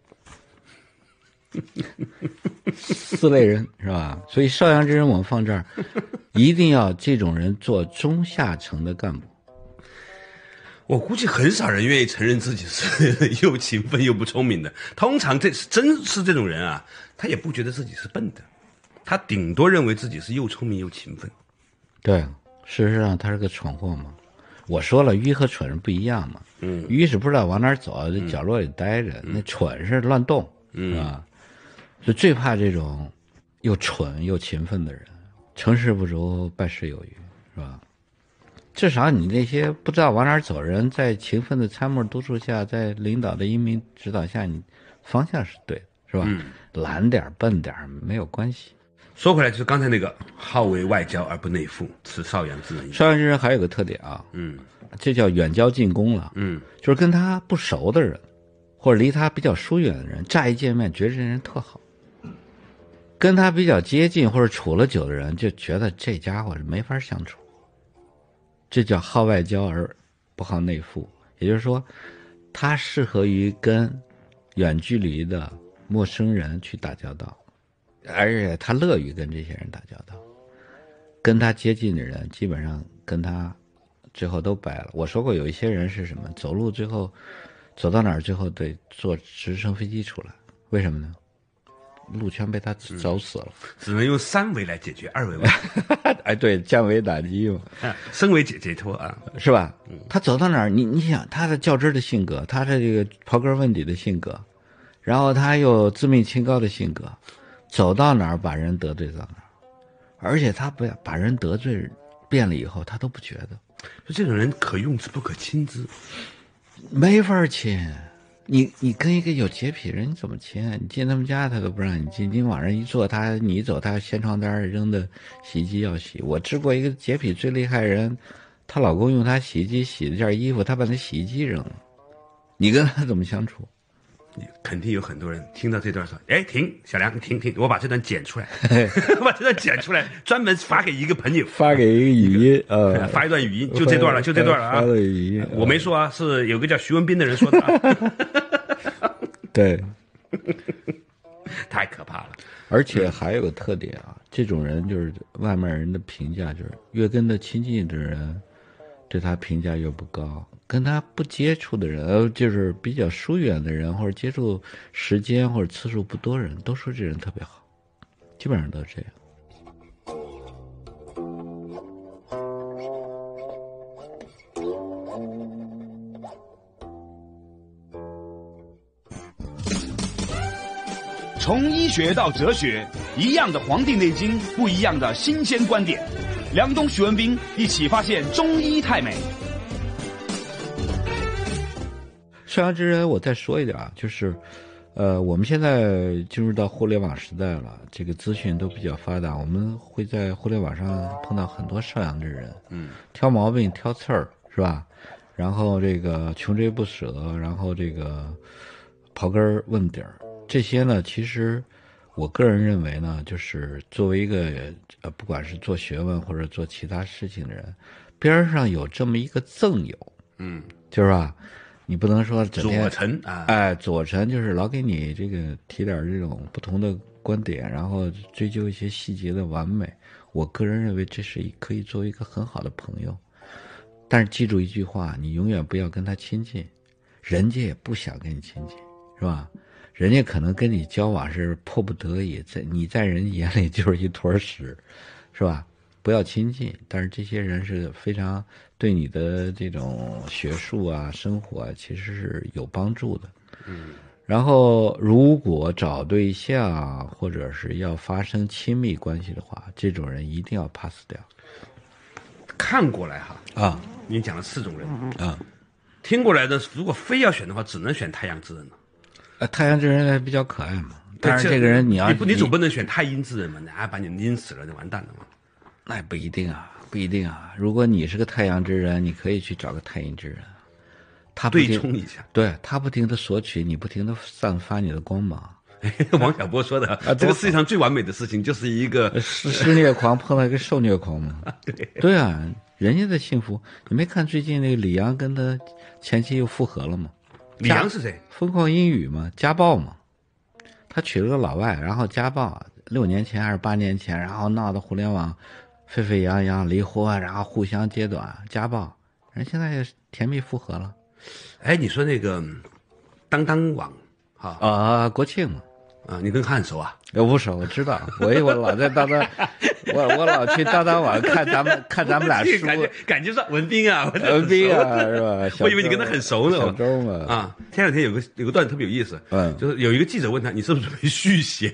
四类人是吧？所以少阳之人我们放这儿，一定要这种人做中下层的干部。 我估计很少人愿意承认自己是又勤奋又不聪明的。通常这真是这种人啊，他也不觉得自己是笨的，他顶多认为自己是又聪明又勤奋。 对，事实上他是个蠢货嘛。我说了，愚和蠢是不一样嘛。 嗯， 愚是不知道往哪儿走，在角落里待着； 嗯、 那蠢是乱动， 嗯、 是吧？所以最怕这种又蠢又勤奋的人。成事不足，败事有余，是吧？至少你那些不知道往哪儿走人，在勤奋的参谋督促下，在领导的英明指导下，你方向是对的，是吧？ 嗯、 懒点笨点没有关系。 说回来，就是刚才那个好为外交而不内附，此少阳之人。 少阳之人还有个特点啊， 嗯， 这叫远交近攻了。 嗯， 就是跟他不熟的人，或者离他比较疏远的人，乍一见面觉得这人特好。跟他比较接近或者处了久的人，就觉得这家伙是没法相处。这叫好外交而不好内附，也就是说，他适合于跟远距离的陌生人去打交道，而且他乐于跟这些人打交道。跟他接近的人，基本上跟他最后都掰了。我说过，有一些人是什么？走路最后走到哪儿，最后得坐直升飞机出来，为什么呢？路全被他走死了， 嗯、只能用三维来解决二维问题。 哎，对，降维打击嘛， 升维解解脱啊， 是吧？他走到哪儿，你你想他的较真的性格，他的这个刨根问底的性格，然后他又自命清高的性格，走到哪儿把人得罪到哪儿，而且他不把人得罪变了以后，他都不觉得。 就这种人可用之不可亲之， 没法亲。你你跟一个有洁癖人你怎么亲？你进他们家他都不让你进，你往上一坐，他你一走，他掀床单扔的洗衣机要洗。我知过一个洁癖最厉害的人，她老公用她洗衣机洗了件衣服，她把那洗衣机扔了。你跟他怎么相处？ 肯定有很多人听到这段说：“哎，停，小梁，停停，我把这段剪出来，我把这段剪出来，专门发给一个朋友， 发给一个语音，呃， 发一段语音，就这段了，就这段了啊。” 发的语音， 我没说啊，是有个叫徐文斌的人说的、啊。 对， 太可怕了。 而且还有个特点啊，这种人就是外面人的评价，就是越跟他亲近的人，对他评价越不高。跟他不接触的人，呃，就是比较疏远的人，或者接触时间或者次数不多的人，都说这人特别好，基本上都是这样。 从医学到哲学，一样的《黄帝内经》，不一样的新鲜观点。 梁冬、许文斌一起发现中医太美。 上阳之人，我再说一点啊，就是，呃，我们现在进入到互联网时代了，这个资讯都比较发达，我们会在互联网上碰到很多上阳之人， 嗯， 挑毛病、挑刺儿，是吧？然后这个穷追不舍，然后这个刨根问底儿，这些呢，其实我个人认为呢，就是作为一个呃，不管是做学问或者做其他事情的人，边上有这么一个赠友， 嗯， 就是吧？你不能说整天左臣啊， 哎，左臣就是老给你这个提点这种不同的观点，然后追究一些细节的完美。我个人认为这是可以作为一个很好的朋友，但是记住一句话，你永远不要跟他亲近，人家也不想跟你亲近，是吧？人家可能跟你交往是迫不得已，在你在人眼里就是一坨屎，是吧？不要亲近，但是这些人是非常对你的这种学术啊、生活啊，其实是有帮助的。 嗯， 然后如果找对象或者是要发生亲密关系的话，这种人一定要 pass 掉。 看过来哈啊， 你讲了四种人啊， 听过来的，如果非要选的话，只能选太阳之人了。 呃，太阳之人还比较可爱嘛，但是这个人你要你不你总不能选太阴之人嘛，你还把你阴死了，就完蛋了嘛。 那不一定啊，不一定啊。如果你是个太阳之人，你可以去找个太阴之人，他不对停冲一下， 对他不停的索取，你不停的散发你的光芒。 王小波说的， 啊这个世界上最完美的事情就是一个施施虐狂碰到一个受虐狂嘛。 对对啊，人家的幸福，你没看最近那个李阳跟他前妻又复合了吗？ 李阳是谁？ 疯狂英语嘛，家暴嘛，他娶了个老外，然后家暴，六年前还是八年前，然后闹得互联网沸沸扬扬，离婚，然后互相揭短，家暴，人现在也甜蜜复合了。 哎，你说那个当当网哈啊，国庆嘛。 啊，你跟他很熟啊？ 我不熟，我知道，我我老在当当，我我老去当当网看咱们看咱们俩书， 感觉感觉上文斌啊， 文斌啊，是吧？ 我以为你跟他很熟呢。 小周嘛。 啊，前两天有个有个段子特别有意思，嗯，就是有一个记者问他，你是不是准备续弦？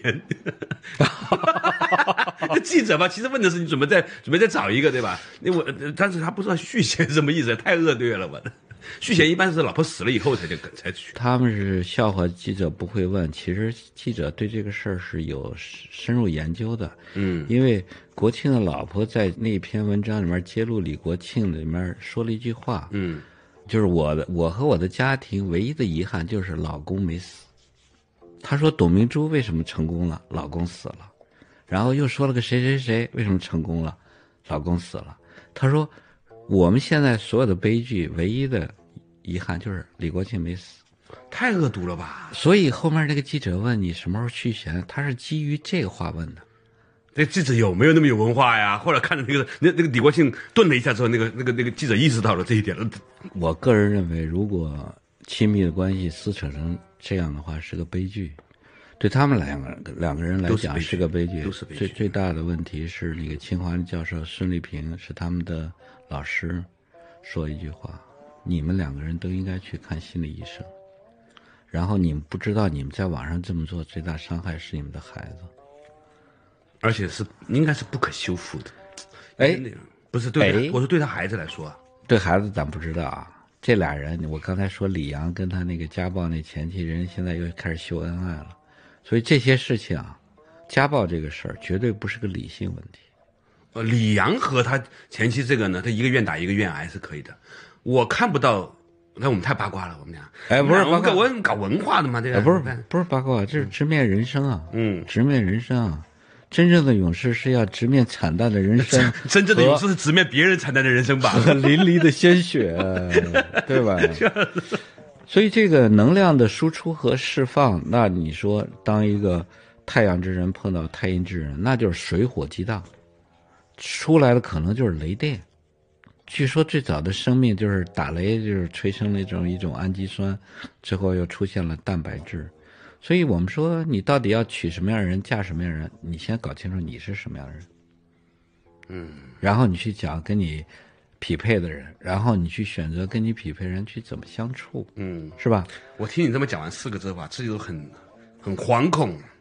这记者吧，其实问的是你准备再准备再找一个，对吧？那我但是他不知道续弦是什么意思，太恶劣了吧？续弦一般是老婆死了以后才就才续。 他们是笑话记者不会问，其实记者对这个事儿是有深入研究的。 嗯， 因为国庆的老婆在那篇文章里面揭露李国庆里面说了一句话， 嗯， 就是我的我和我的家庭唯一的遗憾就是老公没死。他说董明珠为什么成功了？老公死了。然后又说了个谁谁谁为什么成功了？老公死了。他说我们现在所有的悲剧唯一的遗憾就是李国庆没死。 太恶毒了吧！ 所以后面那个记者问你什么时候续弦，他是基于这个话问的。 这记者有没有那么有文化呀？后来看着那个那那个李国庆顿了一下之后，那个那个那个记者意识到了这一点了。 我个人认为，如果亲密的关系撕扯成这样的话，是个悲剧。对他们两个两个人来讲是个悲剧。 都是悲剧。 最最大的问题是那个清华的教授孙立平是他们的老师，说一句话：你们两个人都应该去看心理医生。然后你们不知道，你们在网上这么做，最大伤害是你们的孩子， 而且是应该是不可修复的。 哎， 不是对他，哎，我说对他孩子来说， 对孩子咱不知道啊。这俩人，我刚才说李阳跟他那个家暴那前妻，人现在又开始秀恩爱了，所以这些事情啊，家暴这个事儿绝对不是个理性问题。 呃，李阳和他前妻这个呢，他一个愿打一个愿挨是可以的，我看不到。那我们太八卦了，我们俩。 哎，不是， 我们搞我搞文化的嘛，对吧？ 不是，不是八卦，这是直面人生啊。 嗯， 直面人生啊。真正的勇士是要直面惨淡的人生， 真正的勇士是直面别人惨淡的人生吧？ 和淋漓的鲜血，对吧？所以这个能量的输出和释放，那你说当一个太阳之人碰到太阴之人，那就是水火激荡，出来的可能就是雷电。据说最早的生命就是打雷，就是催生那种一种氨基酸，之后又出现了蛋白质。所以我们说，你到底要娶什么样的人，嫁什么样的人，你先搞清楚你是什么样的人， 嗯， 然后你去讲跟你匹配的人，然后你去选择跟你匹配人去怎么相处， 嗯， 是吧？ 我听你这么讲完四个字吧，自己都很很惶恐。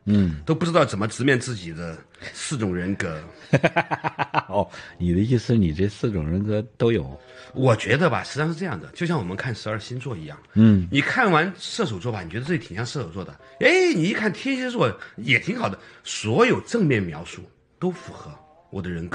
嗯， 都不知道怎么直面自己的四种人格。 哦，你的意思，你这四种人格都有？ 我觉得吧，实际上是这样的，就像我们看十二星座一样。 嗯， 你看完射手座吧，你觉得自己挺像射手座的，哎，你一看天蝎座也挺好的，所有正面描述都符合我的人格。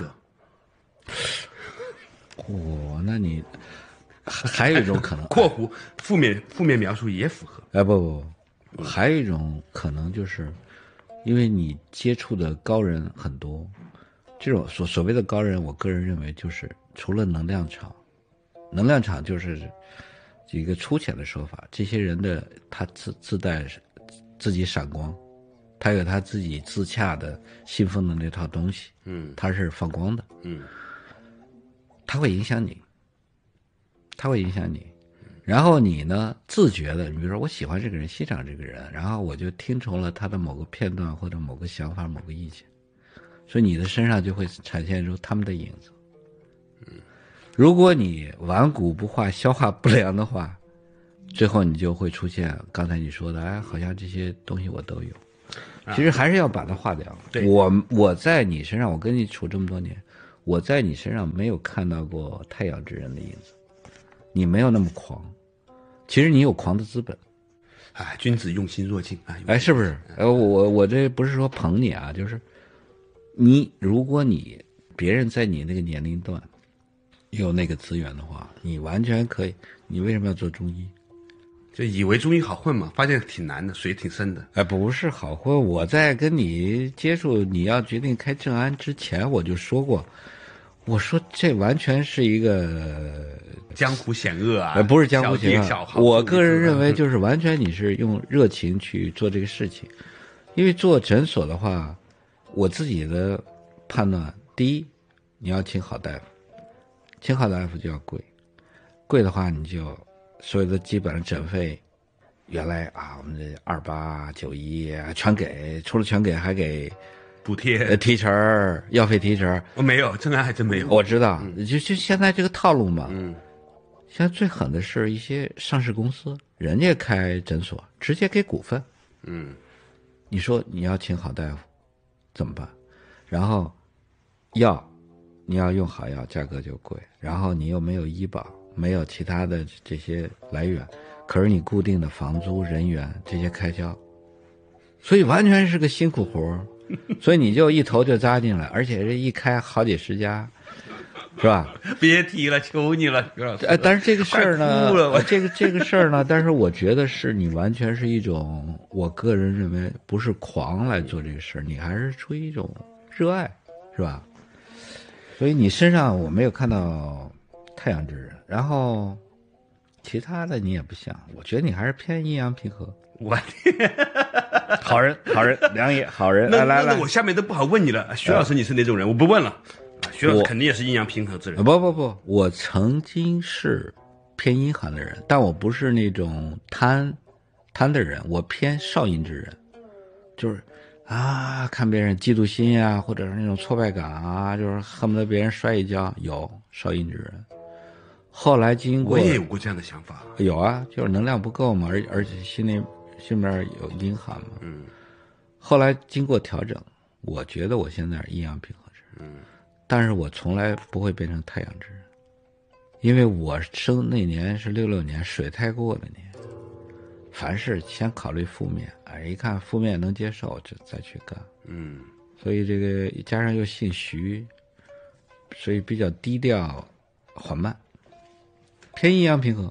哦，那你还还有一种可能， 括弧负面负面描述也符合。 哎，不不不，还有一种可能就是，因为你接触的高人很多，这种所所谓的高人，我个人认为就是除了能量场，能量场就是一个粗浅的说法，这些人的他自自带自己闪光，他有他自己自洽的信奉的那套东西， 嗯， 他是放光的， 嗯， 他会影响你，他会影响你。然后你呢，自觉的，你比如说我喜欢这个人，欣赏这个人，然后我就听从了他的某个片段或者某个想法、某个意见，所以你的身上就会产现出他们的影子。如果你顽固不化、消化不良的话，最后你就会出现刚才你说的，哎，好像这些东西我都有。其实还是要把它化掉。 对， 我我在你身上，我跟你处这么多年，我在你身上没有看到过太阳之人的影子，你没有那么狂。其实你有狂的资本， 哎，君子用心若镜啊！ 哎，是不是？呃，我我这不是说捧你啊，就是你，如果你别人在你那个年龄段有那个资源的话，你完全可以。你为什么要做中医？ 就以为中医好混嘛，发现挺难的，水挺深的。 哎，不是好混。我在跟你接触，你要决定开正安之前，我就说过，我说这完全是一个。 江湖险恶啊！ 呃，不是江湖险恶。我个人认为，就是完全你是用热情去做这个事情，因为做诊所的话，我自己的判断，第一，你要请好大夫，请好大夫就要贵，贵的话你就所有的基本的诊费，原来啊我们这二八九一全给，除了全给还给。 补贴、 呃、提成、药费提成， 我、哦、没有，正安还真没有。 我知道，嗯、就就现在这个套路嘛。 嗯， 现在最狠的是一些上市公司，人家开诊所直接给股份。 嗯， 你说你要请好大夫，怎么办？然后药，你要用好药，价格就贵。然后你又没有医保，没有其他的这些来源，可是你固定的房租、人员这些开销，所以完全是个辛苦活。所以你就一头就扎进来，而且这一开好几十家，是吧？ 别提了，求你了，刘老师。 哎，但是这个事儿呢，这个这个事儿呢，但是我觉得是你完全是一种，我个人认为不是狂来做这个事儿，你还是出于一种热爱，是吧？所以你身上我没有看到太阳之人，然后其他的你也不像，我觉得你还是偏阴阳平和。 我好人，好人，梁爷，好人。 那来来， 那我下面都不好问你了。徐老师，你是哪种人？我不问了。徐老师肯定也是阴阳平和之人。 不不不，我曾经是偏阴寒的人，但我不是那种贪贪的人，我偏少阴之人，就是啊，看别人嫉妒心呀、啊，或者是那种挫败感啊，就是恨不得别人摔一跤，有少阴之人。后来经过， 我也有过这样的想法。 有啊，就是能量不够嘛，而而且心里心里面有阴寒嘛。 嗯。 后来经过调整，我觉得我现在是阴阳平和之人。 嗯。 但是我从来不会变成太阳之人，因为我生那年是六六年，水太过的年。凡事先考虑负面，哎，一看负面能接受，就再去干。 嗯。 所以这个加上又姓徐，所以比较低调、缓慢。偏阴阳平和。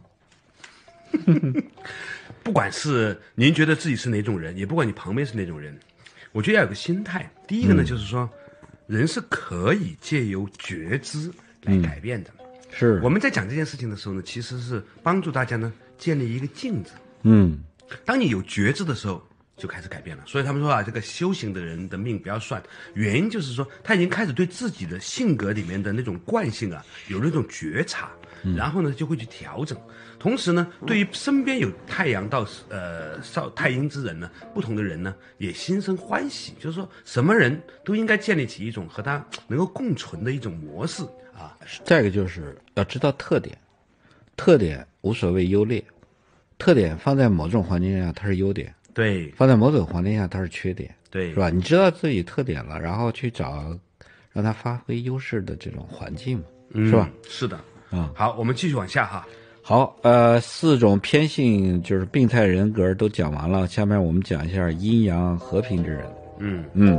不管是您觉得自己是哪种人，也不管你旁边是哪种人，我觉得要有个心态。第一个呢，嗯、就是说，人是可以借由觉知来改变的。嗯、 是我们在讲这件事情的时候呢，其实是帮助大家呢建立一个镜子。 嗯， 当你有觉知的时候，就开始改变了。所以他们说啊，这个修行的人的命不要算，原因就是说他已经开始对自己的性格里面的那种惯性啊有那种觉察。然后呢，就会去调整。同时呢，对于身边有太阳到呃少太阴之人呢，不同的人呢，也心生欢喜。就是说，什么人都应该建立起一种和他能够共存的一种模式啊。 再一个就是要知道特点，特点无所谓优劣，特点放在某种环境下它是优点， 对； 放在某种环境下它是缺点。 对。 对， 是吧？你知道自己特点了，然后去找让他发挥优势的这种环境嘛， 嗯、 是吧？ 是的， 嗯， 好，我们继续往下哈。 好，呃，四种偏性就是病态人格都讲完了，下面我们讲一下阴阳和平之人。 嗯嗯。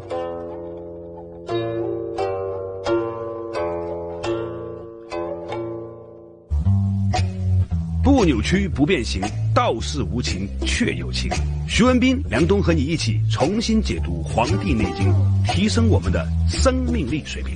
不扭曲不变形，道是无情却有情。徐文斌、梁冬和你一起重新解读《黄帝内经》，提升我们的生命力水平。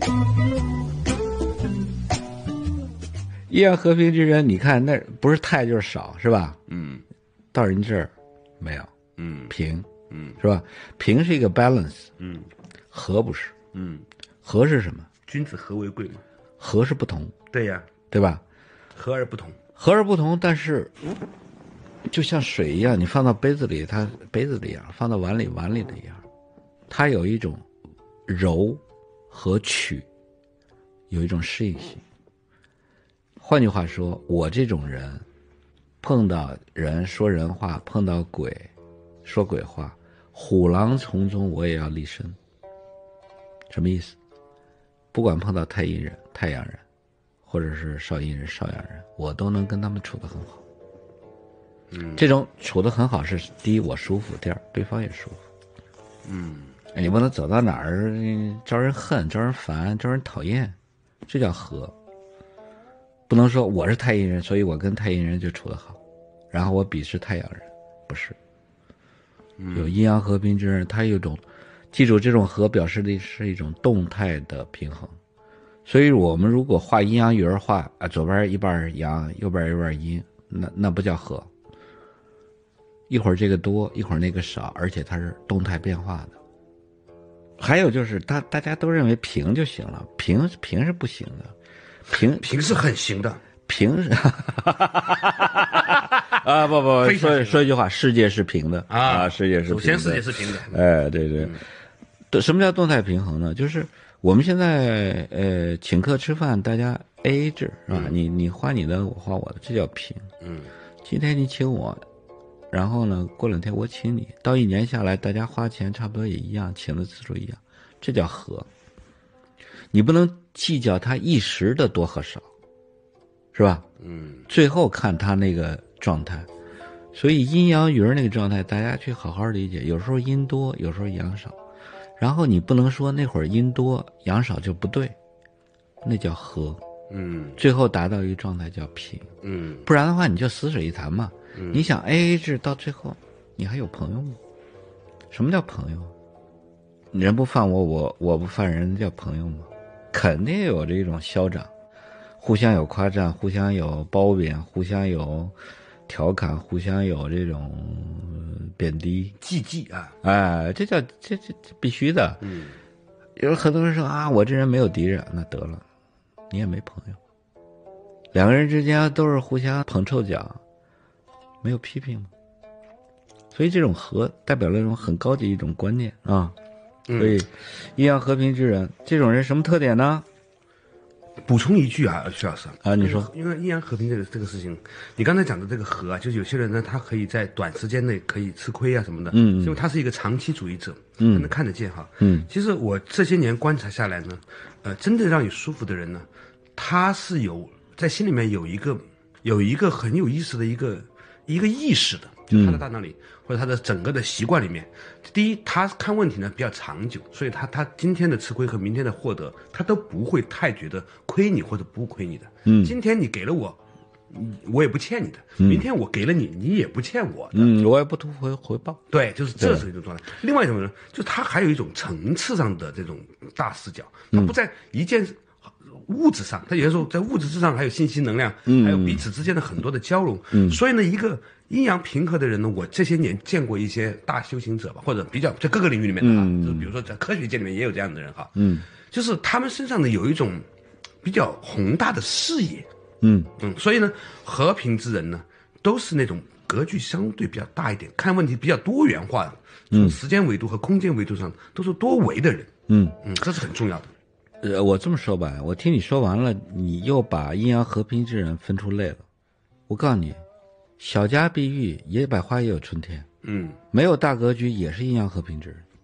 阴阳和平之人，你看那不是太就是少，是吧？ 嗯， 到人这儿没有， 嗯平， 嗯， 是吧？平是一个 balance， 嗯， 和不是， 嗯， 和是什么？ 君子和为贵嘛。 和是不同， 对呀， 对吧？ 和而不同。 和而不同，但是就像水一样，你放到杯子里，它杯子里一样；放到碗里，碗里的一样。它有一种柔和曲，有一种适应性。换句话说，我这种人碰到人说人话，碰到鬼说鬼话，虎狼从中我也要立身。什么意思？不管碰到太阴人、太阳人，或者是少阴人、少阳人，我都能跟他们处得很好。 嗯， 这种处得很好是第一我舒服，第二对方也舒服。 嗯， 你不能走到哪儿招人恨、招人烦、招人讨厌，这叫和。不能说我是太阴人，所以我跟太阴人就处得好，然后我鄙视太阳人，不是。有阴阳和平之人，他有一种，记住这种和表示的是一种动态的平衡。所以我们如果画阴阳鱼儿画啊，左边一半阳，右边一半阴，那那不叫和。一会儿这个多，一会儿那个少，而且它是动态变化的。还有就是大大家都认为平就行了，平平是不行的，平平是很行的， 平是啊不不非常说说一句话，世界是平的啊世界是平的， 首先世界是平的。 哎，对对，对什么叫动态平衡呢？就是我们现在呃请客吃饭，大家 A A 制是吧？你你花你的，我花我的，这叫平。 嗯， 今天你请我，然后呢，过两天我请你，到一年下来，大家花钱差不多也一样，请的次数一样，这叫和。你不能计较他一时的多和少，是吧？ 嗯， 最后看他那个状态。所以阴阳鱼儿那个状态，大家去好好理解。有时候阴多，有时候阳少，然后你不能说那会儿阴多阳少就不对，那叫和。 嗯， 最后达到一个状态叫平。 嗯， 不然的话你就死水一潭嘛。嗯、你想 A A 制到最后，你还有朋友吗？什么叫朋友？人不犯我，我我不犯人，叫朋友吗？肯定有这种消长，互相有夸赞，互相有褒贬，互相有调侃，互相有这种贬低、 忌忌啊， 哎，这叫这这这必须的。 嗯， 有很多人说啊，我这人没有敌人，那得了，你也没朋友。两个人之间都是互相捧臭脚，没有批评吗？所以这种和代表了一种很高级一种观念啊。所以阴阳和平之人，这种人什么特点呢？ 补充一句啊，徐老师啊，你说， 因为阴阳和平这个这个事情，你刚才讲的这个和啊，就是有些人呢，他可以在短时间内可以吃亏啊什么的，嗯，因为他是一个长期主义者，嗯，能看得见哈，嗯，其实我这些年观察下来呢，呃，真正让你舒服的人呢，他是有在心里面有一个有一个很有意思的一个一个意识的，就他的大脑里、嗯、或者他的整个的习惯里面，第一，他看问题呢比较长久，所以他他今天的吃亏和明天的获得，他都不会太觉得亏你或者不亏你的。嗯，今天你给了我，我也不欠你的；嗯、明天我给了你，你也不欠我的。 嗯，我也不图回回报。 对，就是这是一种状态。另外一种呢，就他还有一种层次上的这种大视角，他不在一件事。物质上，他有的时候在物质之上还有信息能量，嗯，还有彼此之间的很多的交融，嗯，所以呢，一个阴阳平和的人呢，我这些年见过一些大修行者吧，或者比较在各个领域里面的哈，嗯、就比如说在科学界里面也有这样的人哈，嗯，就是他们身上呢有一种比较宏大的视野，嗯嗯，所以呢，和平之人呢，都是那种格局相对比较大一点，看问题比较多元化的，从时间维度和空间维度上都是多维的人，嗯嗯，这是很重要的。 呃，我这么说吧，我听你说完了，你又把阴阳和平之人分出类了。我告诉你，小家碧玉，野百花也有春天。嗯，没有大格局也是阴阳和平之人。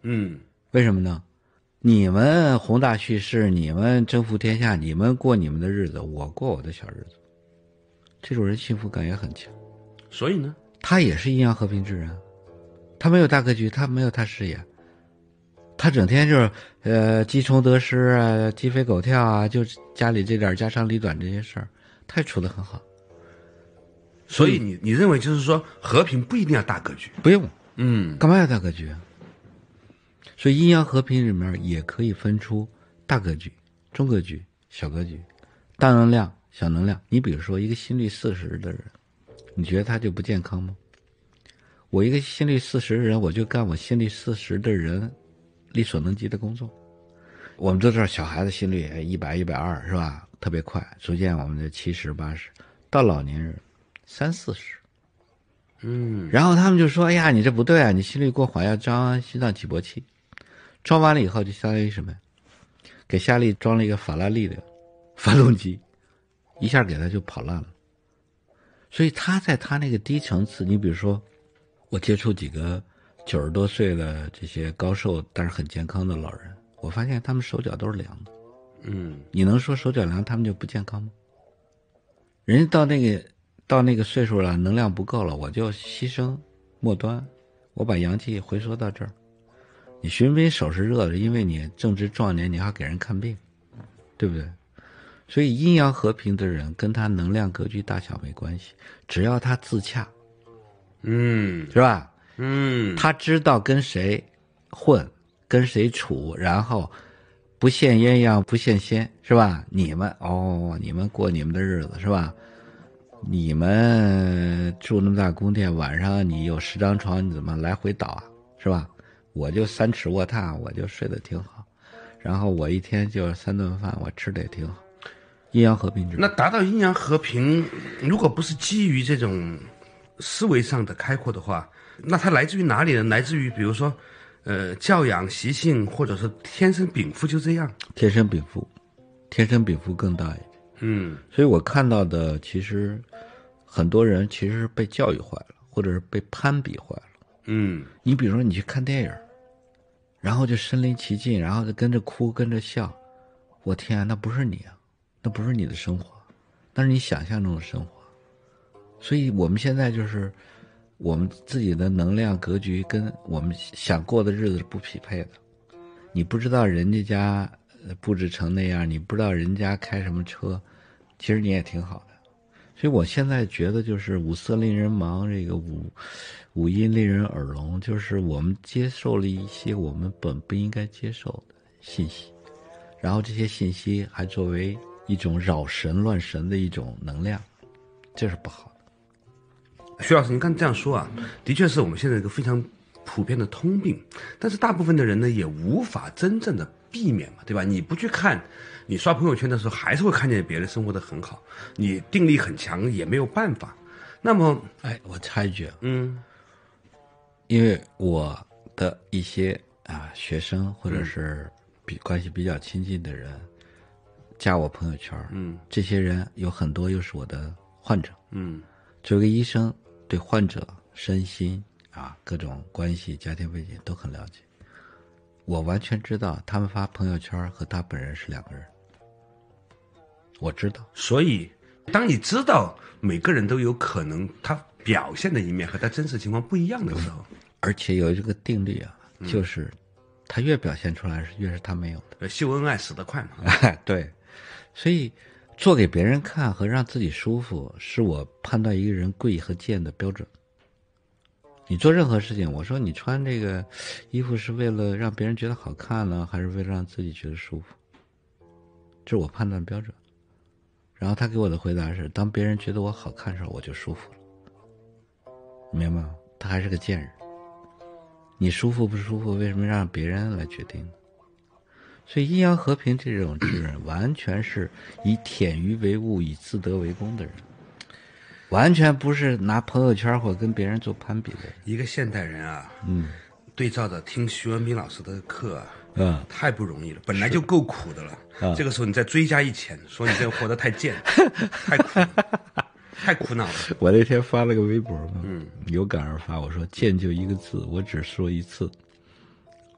嗯， 为什么呢？你们宏大叙事，你们征服天下，你们过你们的日子，我过我的小日子，这种人幸福感也很强。 所以呢， 他也是阴阳和平之人，他没有大格局，他没有他视野，他整天就是呃鸡虫得失啊，鸡飞狗跳啊，就家里这点家长里短这些事儿，他也处得很好。 所以你你认为就是说和平不一定要大格局？ 不用， 嗯， 干嘛要大格局啊？所以阴阳和平里面也可以分出大格局、中格局、小格局，大能量、小能量。你比如说一个心率四十的人，你觉得他就不健康吗？我一个心率四十的人，我就干我心率四十的人力所能及的工作。我们都知道小孩子心率一百、一百二是吧？特别快，逐渐我们的七十、八十，到老年人三四十。 嗯， 然后他们就说：“哎呀，你这不对啊，你心率过缓要装心脏起搏器。”装完了以后就相当于什么呀？给夏利装了一个法拉利的发动机，一下给他就跑烂了。所以他在他那个低层次，你比如说我接触几个九十多岁的这些高寿但是很健康的老人，我发现他们手脚都是凉的。 嗯， 你能说手脚凉他们就不健康吗？人家到那个到那个岁数了，能量不够了，我就牺牲末端，我把阳气回缩到这儿。你徐文斌手是热的，因为你正值壮年，你还要给人看病，对不对？所以阴阳和平的人跟他能量格局大小没关系，只要他自洽， 嗯， 是吧？ 嗯， 他知道跟谁混，跟谁处，然后不羡鸳鸯不羡仙，是吧？你们哦，你们过你们的日子，是吧？你们住那么大宫殿，晚上你有十张床，你怎么来回倒啊？是吧？我就三尺卧榻，我就睡得挺好，然后我一天就三顿饭，我吃的也挺好。阴阳和平之。 那达到阴阳和平，如果不是基于这种思维上的开阔的话，那它来自于哪里呢？来自于比如说，呃，教养习性，或者是天生禀赋就这样。 天生禀赋，天生禀赋更大一点。 嗯， 所以我看到的，其实很多人其实是被教育坏了，或者是被攀比坏了。 嗯， 你比如说你去看电影，然后就身临其境，然后就跟着哭跟着笑，我天啊，那不是你啊，那不是你的生活，那是你想象中的生活。所以我们现在就是我们自己的能量格局跟我们想过的日子是不匹配的。你不知道人家家布置成那样，你不知道人家开什么车，其实你也挺好的。所以我现在觉得就是五色令人盲，这个五五音令人耳聋，就是我们接受了一些我们本不应该接受的信息，然后这些信息还作为一种扰神乱神的一种能量，这是不好的。 徐老师，您刚才这样说啊，的确是我们现在一个非常普遍的通病，但是大部分的人呢也无法真正的避免嘛，对吧？你不去看，你刷朋友圈的时候还是会看见别人生活的很好，你定力很强也没有办法。那么， 哎，我插一句啊， 嗯， 因为我的一些啊学生或者是比关系比较亲近的人加我朋友圈， 嗯， 这些人有很多又是我的患者， 嗯， 作为一个医生，对患者身心啊各种关系、家庭背景都很了解。我完全知道他们发朋友圈和他本人是两个人，我知道。 所以当你知道每个人都有可能他表现的一面和他真实情况不一样的时候， 而且有这个定律啊，就是他越表现出来是越是他没有的。 呃秀恩爱死得快嘛。 哎，对，所以做给别人看和让自己舒服，是我判断一个人贵和贱的标准。你做任何事情，我说你穿这个衣服是为了让别人觉得好看呢，还是为了让自己觉得舒服？这是我判断标准。然后他给我的回答是，当别人觉得我好看的时候，我就舒服了。你明白吗？他还是个贱人。你舒服不舒服，为什么让别人来决定呢？所以阴阳和平这种智人，完全是以舔鱼为务，以自得为功的人，完全不是拿朋友圈或跟别人做攀比的人。 一个现代人啊， 嗯， 对照着听徐文斌老师的课啊， 嗯， 太不容易了，本来就够苦的了， 嗯这个时候你再追加一钱，说你这活得太贱，太苦了，太苦恼了。 我那天发了个微博嘛，嗯，有感而发，我说贱就一个字，我只说一次，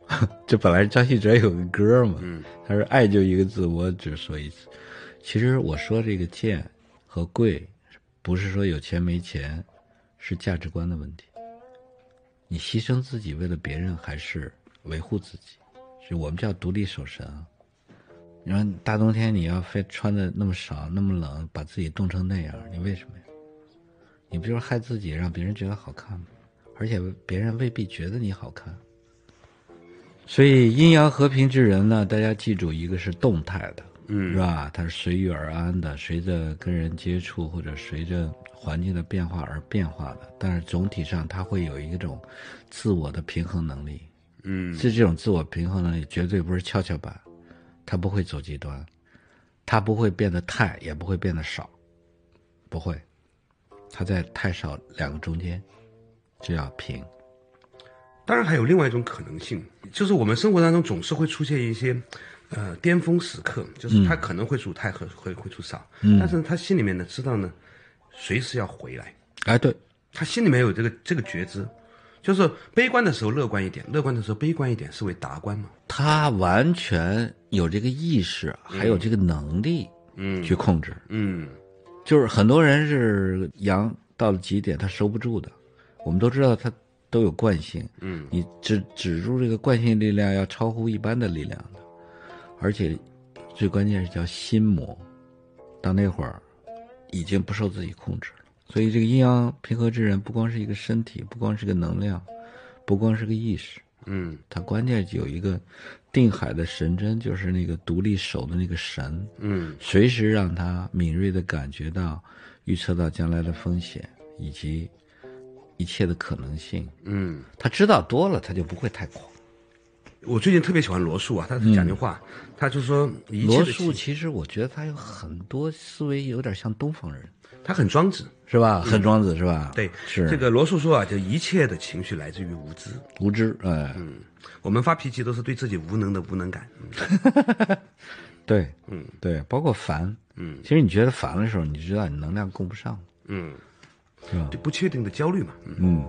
这本来张信哲有个歌嘛，嗯，他说爱就一个字，我只说一次。其实我说这个贱和贵，不是说有钱没钱，是价值观的问题。你牺牲自己为了别人，还是维护自己？是我们叫独立守神啊。你说大冬天你要非穿的那么少那么冷，把自己冻成那样，你为什么呀？你不就是害自己，让别人觉得好看吗？而且别人未必觉得你好看。所以阴阳和平之人呢，大家记住，一个是动态的，嗯，是吧？它是随遇而安的，随着跟人接触或者随着环境的变化而变化的。但是总体上，它会有一种自我的平衡能力。嗯，是这种自我平衡能力绝对不是跷跷板，它不会走极端，它不会变得太，也不会变得少，不会，它在太少两个中间，这叫平。 当然还有另外一种可能性，就是我们生活当中总是会出现一些呃巅峰时刻，就是他可能会出太和会会出少，嗯，但是他心里面呢知道呢随时要回来。 哎，对， 他心里面有这个这个觉知，就是悲观的时候乐观一点，乐观的时候悲观一点，是为达观嘛。 他完全有这个意识，还有这个能力，嗯，去控制，嗯，就是很多人是阳到了极点他收不住的，我们都知道他都有惯性，嗯，你止止住这个惯性力量要超乎一般的力量的，而且最关键是叫心魔，到那会儿已经不受自己控制了。所以这个阴阳平和之人不光是一个身体，不光是个能量，不光是个意识，嗯，它关键有一个定海的神针，就是那个独立守的那个神，嗯，随时让他敏锐地感觉到预测到将来的风险以及一切的可能性，嗯，他知道多了他就不会太狂。 我最近特别喜欢罗素啊，他讲句话，嗯，他就说一切的罗素其实我觉得他有很多思维有点像东方人， 他很庄子是吧？很庄子是吧？ 对， 是这个罗素说啊，就一切的情绪来自于无知， 无知，哎， 嗯，我们发脾气都是对自己无能的无能感， 嗯、对，嗯，对，包括烦，嗯，其实你觉得烦的时候，你知道你能量供不上， 嗯， 是吧？ 对不确定的焦虑嘛， 嗯。嗯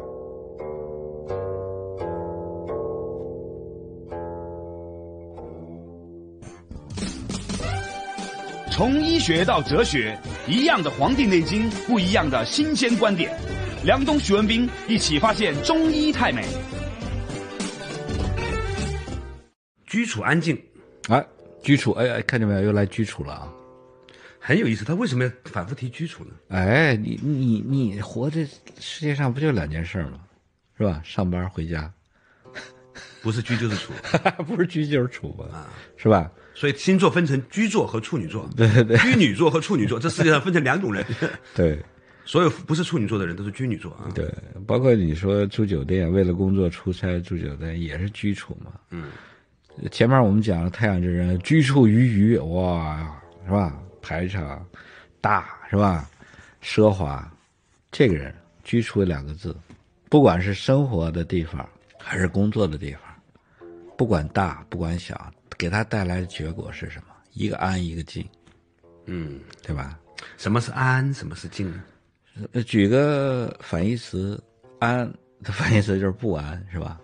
从医学到哲学，一样的《黄帝内经》，不一样的新鲜观点。梁冬、许文斌一起发现中医太美。 居处安静， 哎，居处，哎哎，看见没有，又来居处了啊， 很有意思。他为什么要反复提居处呢？ 哎，你你你活这世界上不就两件事吗？是吧？上班回家， 不是居就是处， 不是居就是处吧？啊，是吧？ 所以星座分成居座和处女座， 对对对， 居女座和处女座，这世界上分成两种人。 对， 所有不是处女座的人都是居女座啊。 对，包括你说住酒店，为了工作出差住酒店也是居处嘛。嗯，前面我们讲了太阳之人居处于鱼，哇，是吧？排场大是吧？奢华，这个人居处两个字，不管是生活的地方还是工作的地方，不管大不管小，给他带来的结果是什么？一个安，一个静，嗯，对吧？ 什么是安？什么是静呢？ 举个反义词，安的反义词就是不安，是吧？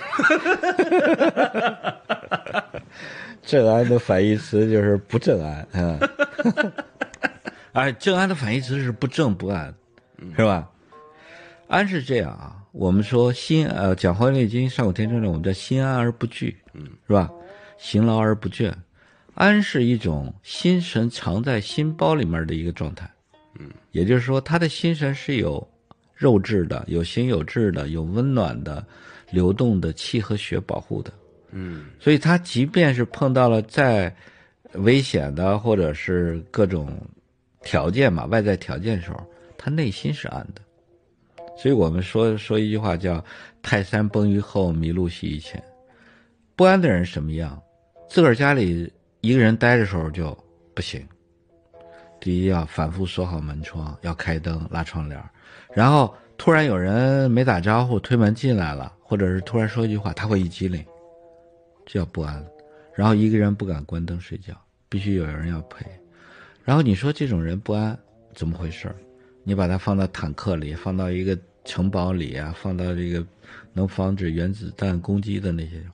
正安的反义词就是不正安，嗯，哎，正安的反义词是不正不安，是吧？安是这样啊，我们说心，呃，讲《黄帝内经》上古天正论，我们叫心安而不惧，嗯，是吧？勤劳而不倦，安是一种心神藏在心包里面的一个状态，嗯，也就是说，他的心神是有肉质的、有形有质的、有温暖的、流动的气和血保护的，嗯，所以他即便是碰到了再危险的或者是各种条件嘛，外在条件的时候，他内心是安的。所以我们说说一句话叫“泰山崩于后，麋鹿系于前”。不安的人什么样？自个儿家里一个人待的时候就不行。第一，要反复锁好门窗，要开灯拉窗帘，然后突然有人没打招呼推门进来了，或者是突然说一句话，他会一激灵，这叫不安。然后一个人不敢关灯睡觉，必须有人要陪。然后你说这种人不安怎么回事？你把它放到坦克里，放到一个城堡里啊，放到这个能防止原子弹攻击的那些，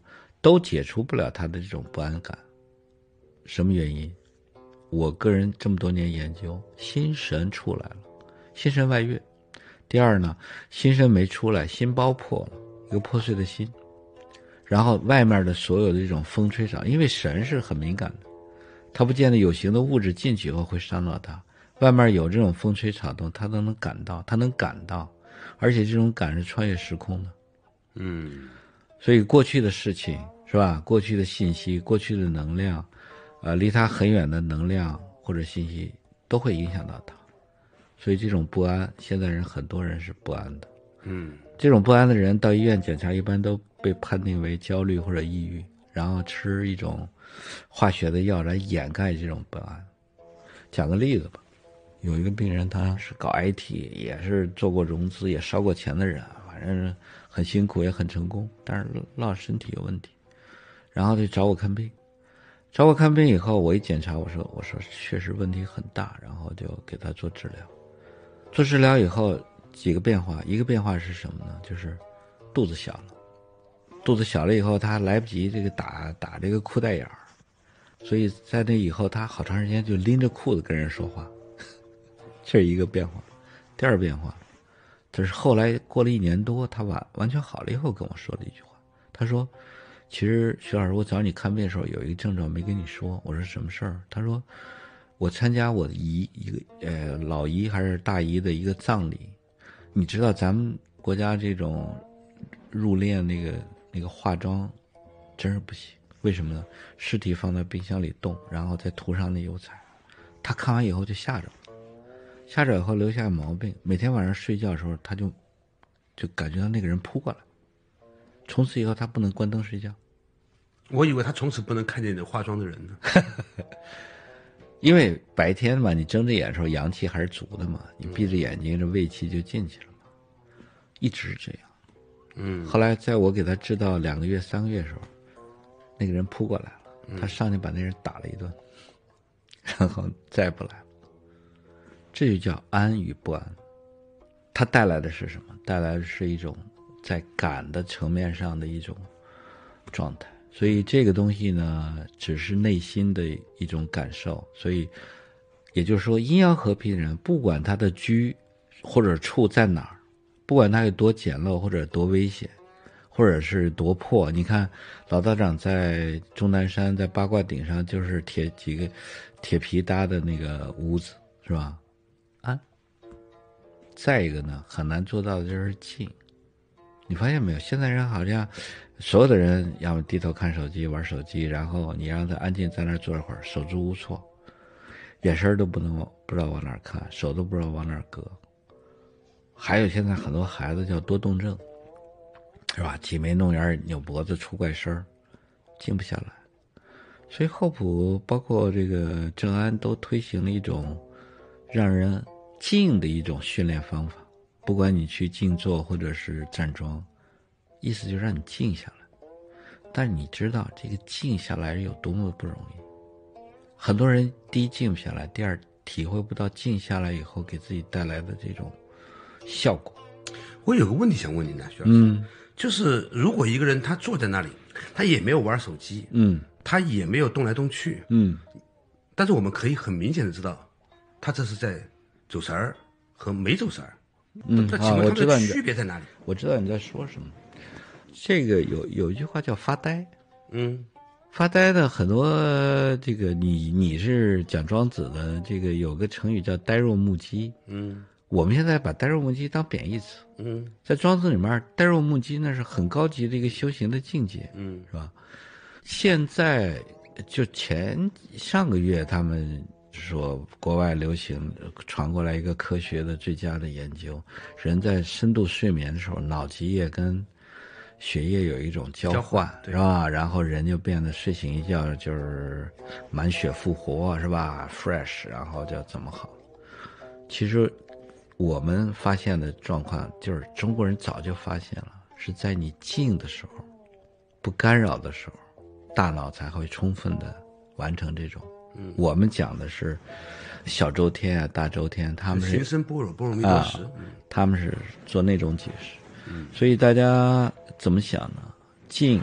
都解除不了他的这种不安感。什么原因？我个人这么多年研究，心神出来了，心神外越。第二呢，心神没出来，心包破了，一个破碎的心。然后外面的所有的这种风吹草，因为神是很敏感的，它不见得有形的物质进去以后会伤到它，外面有这种风吹草动，它都能感到，它能感到，而且这种感是穿越时空的。 嗯， 所以过去的事情是吧？过去的信息，过去的能量，呃，离它很远的能量或者信息都会影响到它。所以这种不安，现在人很多人是不安的。 嗯， 这种不安的人到医院检查，一般都被判定为焦虑或者抑郁，然后吃一种化学的药来掩盖这种不安。讲个例子吧，有一个病人，他是搞 I T， 也是做过融资，也烧过钱的人，反正很辛苦，也很成功，但是落身体有问题，然后就找我看病。找我看病以后，我一检查，我说我说确实问题很大，然后就给他做治疗。做治疗以后几个变化，一个变化是什么呢？就是肚子小了，肚子小了以后，他来不及这个打打这个裤带眼儿，所以在那以后，他好长时间就拎着裤子跟人说话，这是一个变化。第二变化，就是后来过了一年多，他完完全好了以后跟我说了一句话，他说：“其实徐老师，我找你看病的时候有一个症状没跟你说。”我说：“什么事儿？”他说：“我参加我的姨一个呃老姨还是大姨的一个葬礼，你知道咱们国家这种入殓那个那个化妆真是不行，为什么呢？尸体放在冰箱里冻，然后再涂上那油彩。他看完以后就吓着了，吓着以后留下毛病，每天晚上睡觉的时候他就就感觉到那个人扑过来，从此以后他不能关灯睡觉。 我以为他从此不能看见你化妆的人呢。 因为白天嘛，你睁着眼的时候阳气还是足的嘛，你闭着眼睛这胃气就进去了嘛，一直这样。 嗯， 后来在我给他治到两个月三个月的时候，那个人扑过来了，他上去把那人打了一顿，然后再不来了。这就叫安与不安。它带来的是什么？带来的是一种在感的层面上的一种状态。所以这个东西呢，只是内心的一种感受。所以也就是说，阴阳和平的人，不管他的居或者处在哪儿，不管他有多简陋或者多危险，或者是多破，你看老道长在终南山在八卦顶上就是铁几个铁皮搭的那个屋子，是吧？安。再一个呢，很难做到的就是静。你发现没有？现在人好像所有的人要么低头看手机玩手机，然后你让他安静在那儿坐一会儿，手足无措，眼神都不能不知道往哪儿看，手都不知道往哪儿搁。还有现在很多孩子叫多动症，是吧？挤眉弄眼扭脖子出怪声，静不下来。所以厚朴包括这个正安都推行了一种让人静的一种训练方法，不管你去静坐或者是站桩，意思就是让你静下来。但是你知道这个静下来有多么不容易，很多人第一静不下来，第二体会不到静下来以后给自己带来的这种效果。 我有个问题想问你呢，徐老师， 嗯， 就是如果一个人他坐在那里，他也没有玩手机， 嗯， 他也没有动来动去， 嗯， 但是我们可以很明显的知道，他这是在走神儿和没走神儿。 嗯， 那请啊， 问他们的我知道你区别在哪里？ 我知道你在说什么。这个有有一句话叫发呆， 嗯， 发呆的很多，这个你你是讲庄子的，这个有个成语叫呆若木鸡， 嗯， 我们现在把呆若木鸡当贬义词， 嗯， 在庄子里面，呆若木鸡那是很高级的一个修行的境界， 嗯， 是吧？现在就前上个月他们说国外流行传过来一个科学的最佳的研究，人在深度睡眠的时候，脑脊液跟血液有一种交换， 交换对是吧？然后人就变得睡醒一觉就是满血复活，是吧 ？fresh， 然后就怎么好？其实我们发现的状况就是中国人早就发现了，是在你静的时候，不干扰的时候，大脑才会充分的完成这种。嗯，我们讲的是小周天啊、大周天，他们是行深般若波罗蜜多时， 啊，他们是做那种解释。嗯，所以大家怎么想呢？静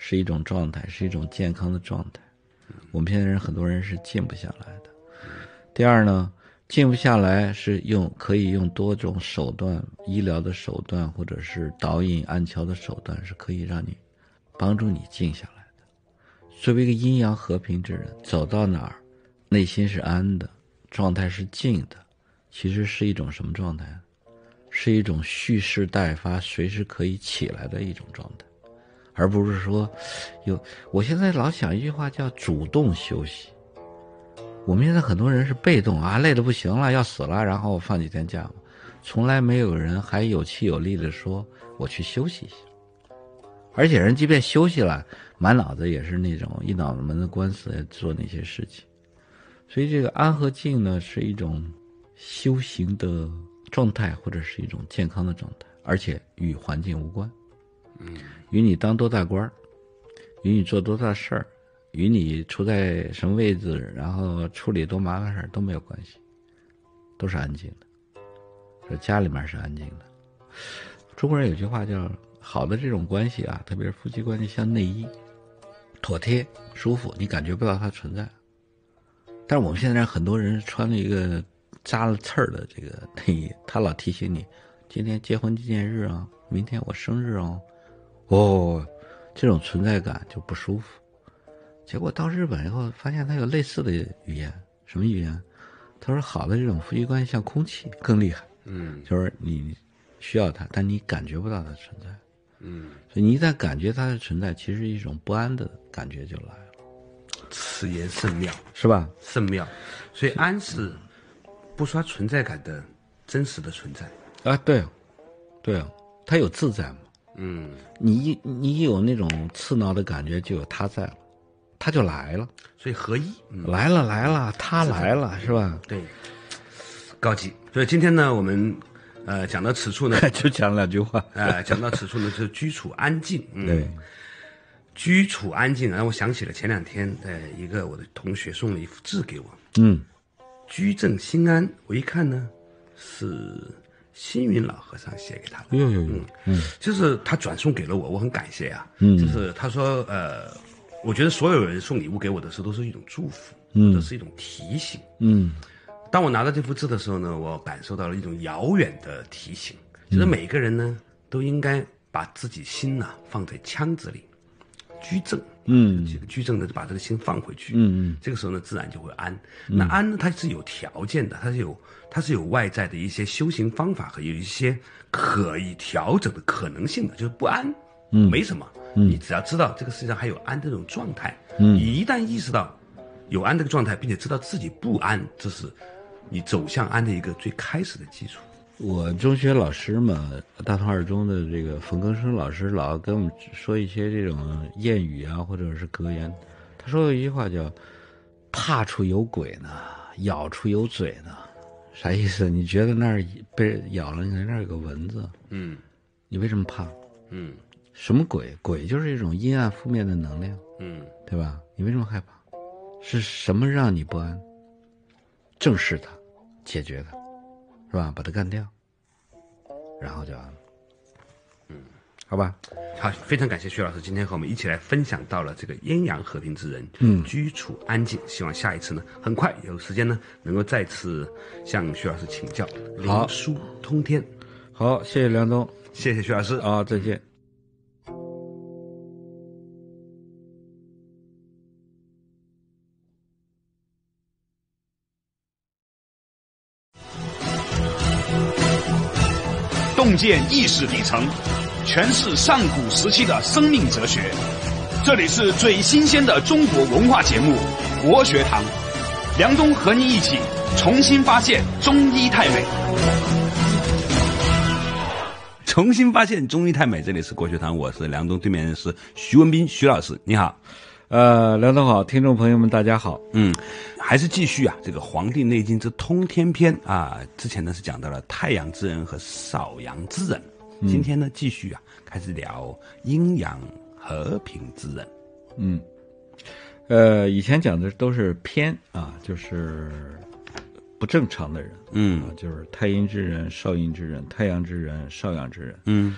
是一种状态，是一种健康的状态。我们现在人很多人是静不下来的。第二呢，静不下来是用可以用多种手段，医疗的手段或者是导引按敲的手段，是可以让你帮助你静下来的。作为一个阴阳和平之人，走到哪儿内心是安的，状态是静的，其实是一种什么状态？是一种蓄势待发，随时可以起来的一种状态，而不是说有。我现在老想一句话叫主动休息。我们现在很多人是被动啊，累得不行了，要死了，然后放几天假嘛，从来没有人还有气有力的说我去休息一下。而且人即便休息了，满脑子也是那种一脑门子官司做那些事情。所以这个安和静呢，是一种修行的状态，或者是一种健康的状态，而且与环境无关。嗯，与你当多大官，与你做多大事儿，与你处在什么位置，然后处理多麻烦事儿都没有关系，都是安静的。说家里面是安静的。中国人有句话叫好的这种关系啊，特别是夫妻关系，像内衣，妥帖舒服，你感觉不到它存在。但是我们现在很多人穿了一个扎了刺儿的这个内衣，他老提醒你今天结婚纪念日啊，明天我生日哦，哦，这种存在感就不舒服。结果到日本以后发现他有类似的语言。什么语言？他说好的这种夫妻关系像空气更厉害。嗯，就是你需要它，但你感觉不到它的存在。嗯，所以你一旦感觉它的存在，其实一种不安的感觉就来了。 此言甚妙， 是吧？ 甚妙。所以安是不刷存在感的真实的存在啊，对，对啊，它有自在嘛。嗯，你一你一有那种刺挠的感觉，就有它在了，它就来了。 所以合一，嗯、 来了来了，它来了，是吧？ 对，高级。所以今天呢，我们呃讲到此处呢， 就讲两句话。 呃，讲到此处呢，就是居处安静。嗯、 对。 居处安静，让我想起了前两天，呃，一个我的同学送了一幅字给我。 嗯， 居正心安。我一看呢，是星云老和尚写给他的。 有有有， 嗯，就是他转送给了我，我很感谢啊。嗯，就是他说，呃，我觉得所有人送礼物给我的时候，都是一种祝福，嗯，都是一种提醒。嗯，当我拿到这幅字的时候呢，我感受到了一种遥远的提醒，就是每个人呢，都应该把自己心呐、啊、放在腔子里。居正，嗯，这个居正呢，就把这个心放回去，嗯嗯，这个时候呢，自然就会安。嗯、那安呢，它是有条件的，它是有，它是有外在的一些修行方法和有一些可以调整的可能性的，就是不安，嗯，没什么，嗯，你只要知道这个世界上还有安这种状态，嗯，你一旦意识到有安这个状态，并且知道自己不安，这是你走向安的一个最开始的基础。 我中学老师嘛，大同二中的这个冯庚生老师老跟我们说一些这种谚语啊，或者是格言。他说有一句话叫“怕处有鬼呢，咬处有嘴呢”，啥意思？你觉得那儿被咬了，你看那儿有个蚊子，嗯，你为什么怕？嗯，什么鬼？鬼就是一种阴暗负面的能量，嗯，对吧？你为什么害怕？是什么让你不安？正视它，解决它。是吧？把它干掉，然后就安了。嗯，好吧。 好，非常感谢徐老师今天和我们一起来分享到了这个阴阳和平之人，嗯，居处安静。希望下一次呢，很快有时间呢，能够再次向徐老师请教，灵枢通天。 好，谢谢梁东， 谢谢徐老师啊，再见。 洞见意识底层，诠释上古时期的生命哲学。这里是最新鲜的中国文化节目《国学堂》，梁冬和你一起重新发现中医太美。 重新发现中医太美，这里是国学堂，我是梁冬，对面是徐文斌徐老师，你好。 呃，梁冬好，听众朋友们大家好。 嗯，还是继续啊，这个《黄帝内经之通天篇》啊，之前呢是讲到了太阳之人和少阳之人，嗯、今天呢继续啊，开始聊阴阳和平之人。 嗯，呃，以前讲的都是偏啊，就是不正常的人，嗯、啊，就是太阴之人、少阴之人、太阳之人、少阳之人。嗯，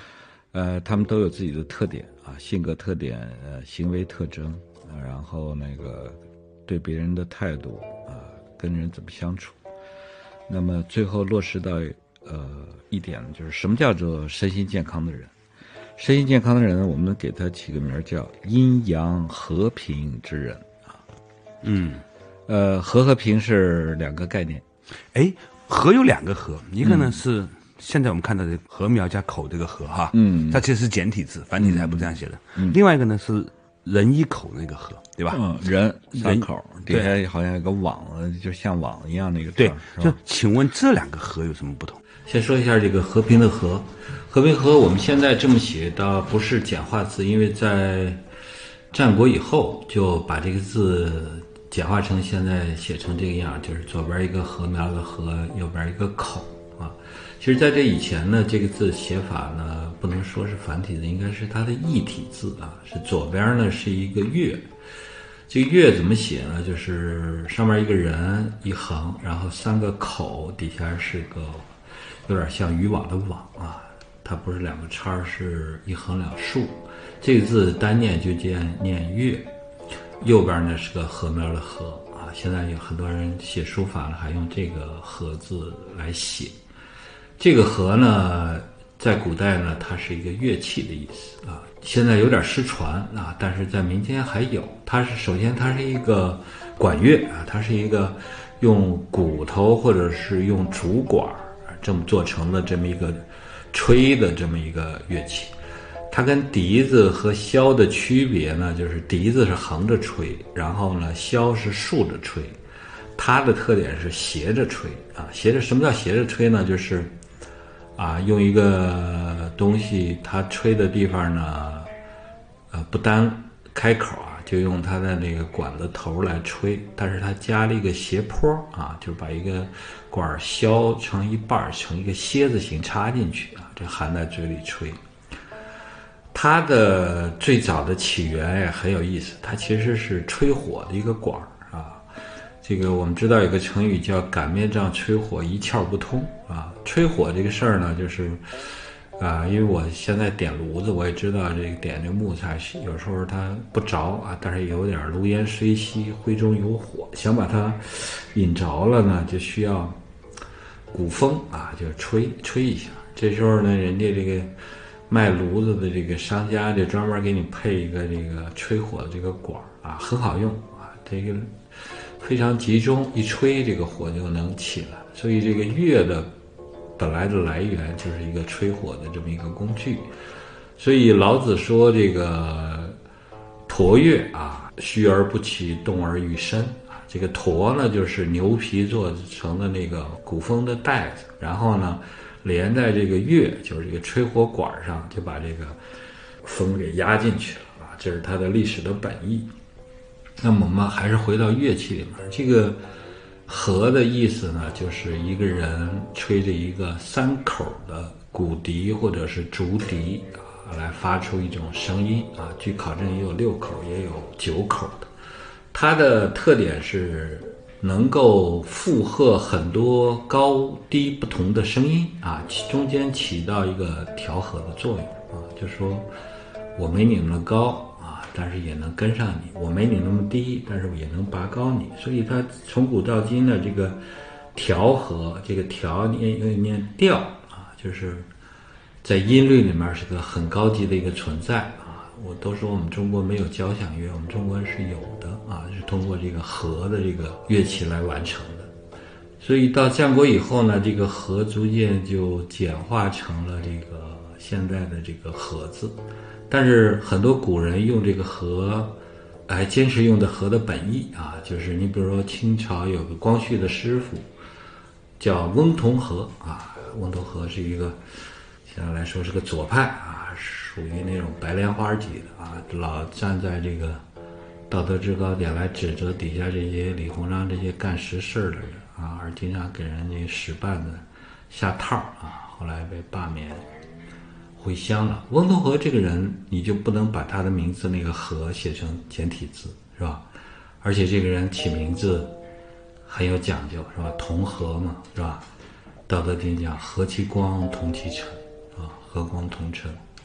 呃，他们都有自己的特点啊，性格特点、呃，行为特征啊，然后那个对别人的态度啊，跟人怎么相处。那么最后落实到呃一点，就是什么叫做身心健康的人？身心健康的人，我们给他起个名叫阴阳和平之人啊。 嗯， 呃，和和平是两个概念。 哎，和有两个和，一个呢、嗯、是现在我们看到的禾苗加口这个禾哈， 嗯， 它其实是简体字，繁体字还不这样写的。嗯，另外一个呢是人一口那个禾，对吧？ 嗯，人三口，底下好像有个网，就像网一样那个。 对，就请问这两个禾有什么不同？ 先说一下这个和平的和，和平和我们现在这么写倒不是简化字，因为在战国以后就把这个字简化成现在写成这个样，就是左边一个禾苗的禾，右边一个口啊。其实在这以前呢，这个字写法呢不能说是繁体字，应该是它的异体字啊，是左边呢是一个月。这个月怎么写呢？就是上面一个人一横，然后三个口，底下是个有点像渔网的网啊，它不是两个叉，是一横两竖。这个字单念就念念月，右边呢是个禾苗的禾啊。现在有很多人写书法了，还用这个禾字来写。这个禾呢，在古代呢，它是一个乐器的意思啊。现在有点失传啊，但是在民间还有。它是首先它是一个管乐啊，它是一个用骨头或者是用竹管这么做成的这么一个吹的这么一个乐器。它跟笛子和箫的区别呢，就是笛子是横着吹，然后呢箫是竖着吹。它的特点是斜着吹啊，斜着什么叫斜着吹呢？就是啊，用一个东西，它吹的地方呢，呃，不单开口啊，就用它的那个管子头来吹，但是它加了一个斜坡啊，就把一个管削成一半，成一个楔子形插进去啊，这含在嘴里吹。它的最早的起源也很有意思，它其实是吹火的一个管啊。这个我们知道有个成语叫擀面杖吹火，一窍不通啊。吹火这个事儿呢，就是啊，因为我现在点炉子，我也知道这个点这木材有时候它不着啊，但是有点炉烟虽稀，灰中有火，想把它引着了呢，就需要鼓风啊，就吹吹一下。这时候呢，人家这个卖炉子的这个商家就专门给你配一个这个吹火的这个管啊，很好用啊，这个非常集中，一吹这个火就能起来。所以这个乐的本来的来源就是一个吹火的这么一个工具。所以老子说这个驼乐啊，虚而不起，动而愈深啊。这个驼呢，就是牛皮做成的那个鼓风的带子，然后呢连在这个乐，就是这个吹火管上，就把这个风给压进去了啊，这是它的历史的本意。那么我们还是回到乐器里面，这个和的意思呢，就是一个人吹着一个三口的骨笛或者是竹笛啊，来发出一种声音啊。据考证也有六口，也有九口的。它的特点是能够负荷很多高低不同的声音啊，中间起到一个调和的作用啊，就说我没你那么高啊，但是也能跟上你；我没你那么低，但是也能拔高你。所以它从古到今的这个调和，这个调念念念调啊，就是在音律里面是个很高级的一个存在啊。我都说我们中国没有交响乐，我们中国是有的啊，是通过这个和的这个乐器来完成的。所以到战国以后呢，这个和逐渐就简化成了这个现在的这个和字。但是很多古人用这个和还坚持用的和的本意啊，就是你比如说清朝有个光绪的师傅叫翁同龢啊，翁同龢是一个现在来说是个左派啊，属于那种白莲花级的啊，老站在这个道德制高点来指责底下这些李鸿章这些干实事的人啊，而经常给人家使绊子下套啊，后来被罢免回乡了。翁同龢这个人，你就不能把他的名字那个和写成简体字，是吧？而且这个人起名字很有讲究，是吧？同和嘛，是吧？道德经讲和其光同其尘啊，和光同尘。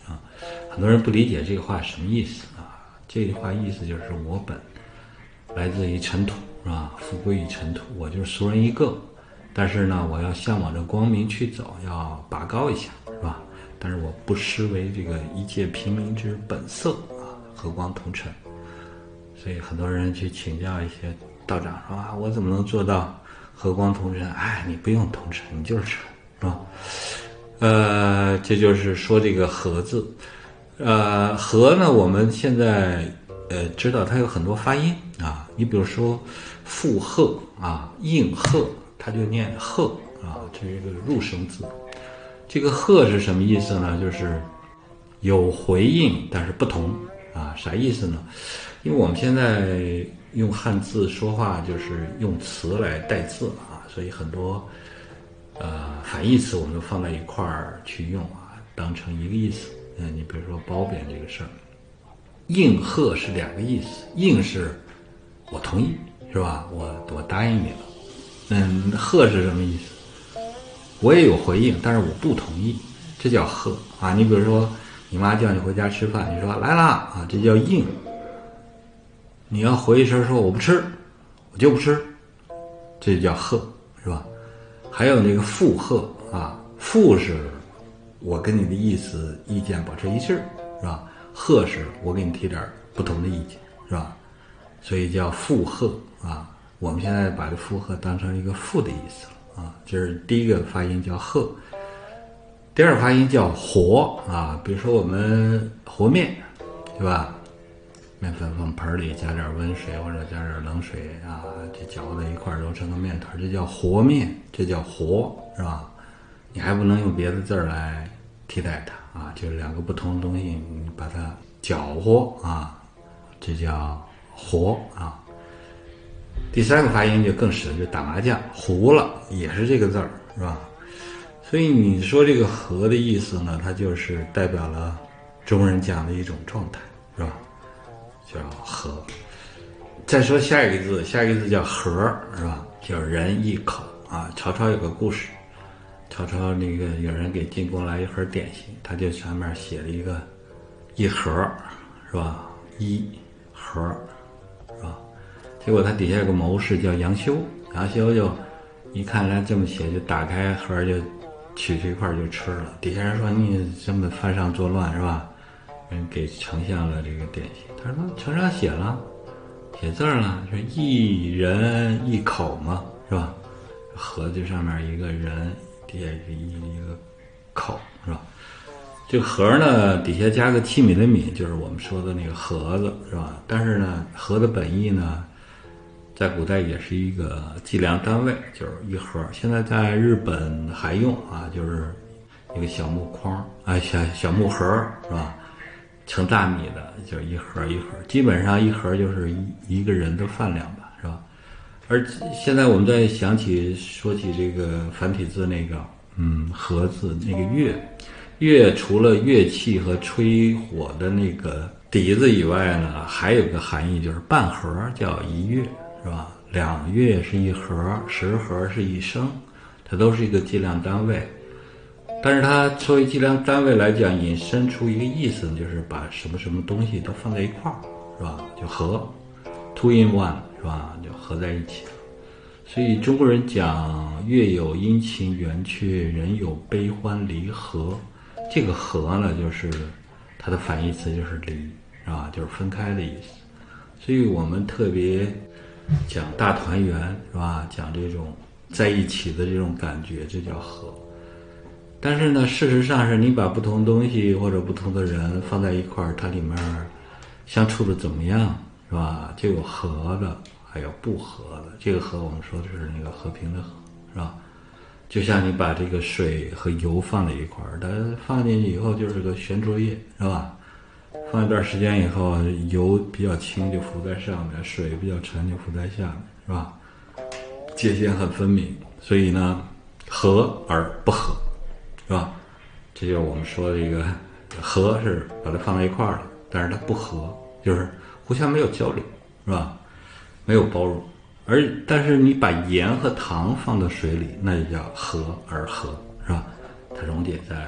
啊。很多人不理解这个话什么意思啊？这句话意思就是我本来自于尘土，是吧？富贵于尘土，我就是俗人一个。但是呢，我要向往着光明去走，要拔高一下，是吧？但是我不失为这个一介平民之本色啊，和光同尘。所以很多人去请教一些道长说啊，我怎么能做到和光同尘？哎，你不用同尘，你就是尘，是吧？呃，这就是说这个和字。呃，和呢，我们现在呃知道它有很多发音啊。你比如说附和啊，应和，它就念和啊，这是一个入声字。这个和是什么意思呢？就是有回应，但是不同啊。啥意思呢？因为我们现在用汉字说话，就是用词来代字啊，所以很多呃反义词我们都放在一块儿去用啊，当成一个意思。嗯，你比如说褒贬这个事儿，应和是两个意思，应是我同意，是吧？我我答应你了。嗯，和是什么意思？我也有回应，但是我不同意，这叫和啊。你比如说，你妈叫你回家吃饭，你说来啦啊，这叫应。你要回一声说我不吃，我就不吃，这叫和，是吧？还有那个附和啊，附是我跟你的意思意见保持一致，是吧？和是我给你提点不同的意见，是吧？所以叫附和啊。我们现在把这附和当成一个负的意思了啊。这是第一个发音叫和，第二个发音叫和啊。比如说我们和面，对吧？面粉放盆里，加点温水或者加点冷水啊，这搅在一块揉成个面团，这叫和面，这叫和，是吧？你还不能用别的字儿来替代它啊，就是两个不同的东西，你把它搅和啊，这叫和啊。第三个发音就更实，就打麻将胡了，也是这个字儿，是吧？所以你说这个和的意思呢，它就是代表了中人讲的一种状态，是吧？叫和。再说下一个字，下一个字叫和，是吧？叫人一口啊。曹操有个故事，曹操那个有人给进贡来一盒点心，他就上面写了一个一盒，是吧？一盒，是吧？结果他底下有个谋士叫杨修，杨修就一看人家这么写，就打开盒就取出一块就吃了。底下人说你这么犯上作乱，是吧？人给丞相了这个点心，他说丞相写了，写字了，说一人一口嘛，是吧？盒子上面一个人，底下一个一一个口，是吧？这个盒呢，底下加个器皿的皿，就是我们说的那个盒子，是吧？但是呢，盒的本意呢，在古代也是一个计量单位，就是一盒。现在在日本还用啊，就是一个小木筐啊，小小木盒，是吧？盛大米的，就是一盒一盒，基本上一盒就是一一个人的饭量吧，是吧？而现在我们再想起说起这个繁体字那个，嗯，和字那个乐，乐除了乐器和吹火的那个笛子以外呢，还有个含义就是半盒叫一乐，是吧？两乐是一盒，十盒是一升，它都是一个计量单位。但是它作为计量单位来讲，引申出一个意思，就是把什么什么东西都放在一块儿，是吧？就合 two in one， 是吧？就合在一起了。所以中国人讲乐有阴晴圆缺，人有悲欢离合。这个合呢，就是它的反义词就是离，是吧？就是分开的意思。所以我们特别讲大团圆，是吧？讲这种在一起的这种感觉，这叫合。但是呢，事实上是你把不同东西或者不同的人放在一块儿，它里面相处的怎么样，是吧？就有和的，还有不和的。这个和我们说的是那个和平的和，是吧？就像你把这个水和油放在一块儿，它放进去以后就是个悬浊液，是吧？放一段时间以后，油比较轻就浮在上面，水比较沉就浮在下面，是吧？界限很分明，所以呢，和而不和。是吧？这就是我们说的这个和是把它放在一块儿了，但是它不和，就是互相没有交流，是吧？没有包容。而但是你把盐和糖放到水里，那就叫和而和，是吧？它溶解在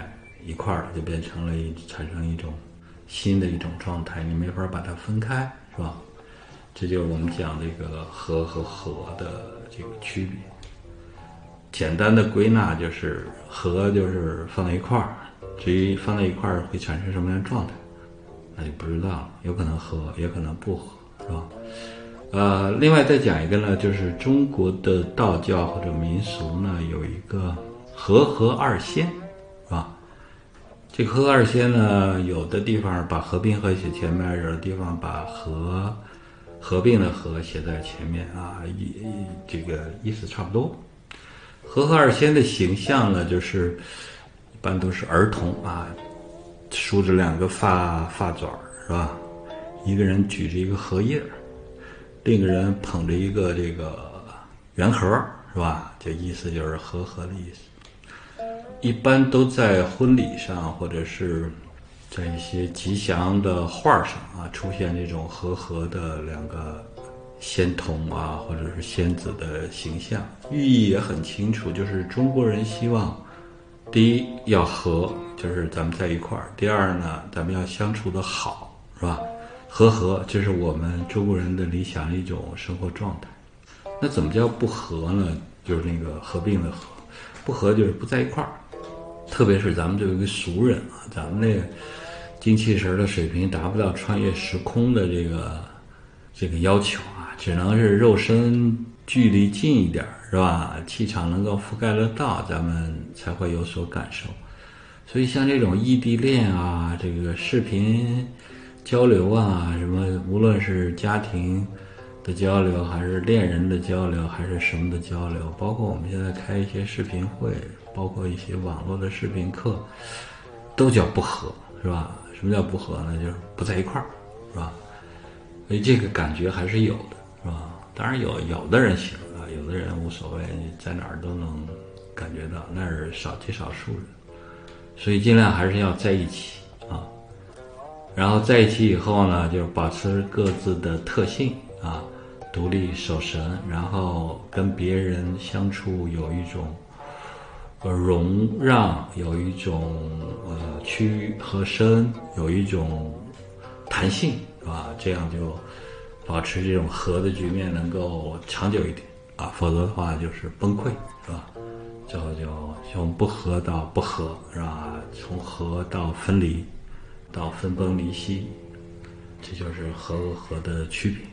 一块儿了，就变成了一产生一种新的一种状态，你没法把它分开，是吧？这就是我们讲这个和和合的这个区别。简单的归纳就是和就是放在一块儿，至于放在一块儿会产生什么样的状态，那就不知道了，有可能合，也可能不合，是吧？呃，另外再讲一个呢，就是中国的道教或者民俗呢，有一个和合二仙，是吧？这个和二仙呢，有的地方把和平和写前面，有的地方把和合并的和写在前面啊，一这个意思差不多。和合二仙的形象呢，就是一般都是儿童啊，梳着两个发发卷是吧？一个人举着一个荷叶，另一个人捧着一个这个圆盒是吧？这意思就是和合的意思。一般都在婚礼上或者是在一些吉祥的画上啊，出现这种和合的两个仙童啊，或者是仙子的形象，寓意也很清楚，就是中国人希望，第一要和，就是咱们在一块儿；第二呢，咱们要相处的好，是吧？和合，这是我们中国人的理想一种生活状态。那怎么叫不和呢？就是那个合并的和，不和就是不在一块儿。特别是咱们这个俗人啊，咱们这个精气神的水平达不到穿越时空的这个这个要求啊，只能是肉身距离近一点，是吧？气场能够覆盖得到，咱们才会有所感受。所以像这种异地恋啊，这个视频交流啊，什么无论是家庭的交流，还是恋人的交流，还是什么的交流，包括我们现在开一些视频会，包括一些网络的视频课，都叫不合，是吧？什么叫不合呢？就是不在一块儿，是吧？所以这个感觉还是有的，是吧？当然有有的人行啊，有的人无所谓，你在哪儿都能感觉到，那是少极少数人。所以尽量还是要在一起啊。然后在一起以后呢，就是保持各自的特性啊，独立守神，然后跟别人相处有一种呃容让，有一种呃屈和伸，有一种弹性，是吧？这样就保持这种和的局面能够长久一点啊，否则的话就是崩溃，是吧？最后就从不和到不和，是吧？从和到分离，到分崩离析，这就是和和和的区别。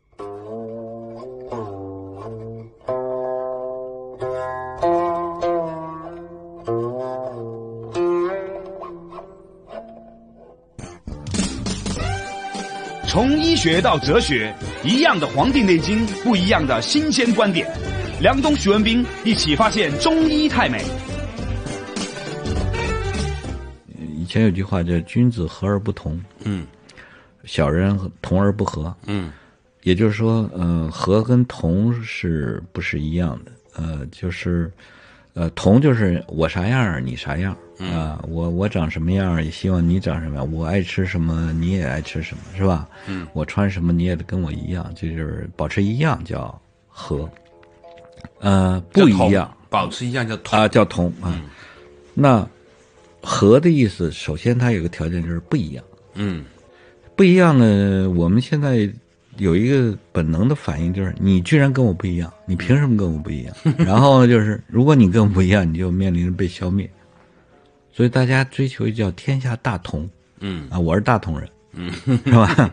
从医学到哲学，一样的《黄帝内经》，不一样的新鲜观点。梁冬、徐文斌一起发现中医太美。 以前有句话叫"君子和而不同"， 嗯， 小人同而不和， 嗯， 也就是说，呃，和跟同是不是一样的？呃，就是，呃，同就是我啥样你啥样啊、呃，我我长什么样也希望你长什么样，我爱吃什么你也爱吃什么，是吧？嗯，我穿什么你也得跟我一样，这就是保持一样叫和。呃，不一样， 保持一样叫同啊，叫同啊。嗯、那和的意思，首先它有个条件就是不一样。 嗯， 不一样呢，我们现在有一个本能的反应，就是你居然跟我不一样，你凭什么跟我不一样？然后就是如果你跟我不一样，你就面临着被消灭。所以大家追求叫天下大同。 嗯啊，我是大同人。嗯，是吧？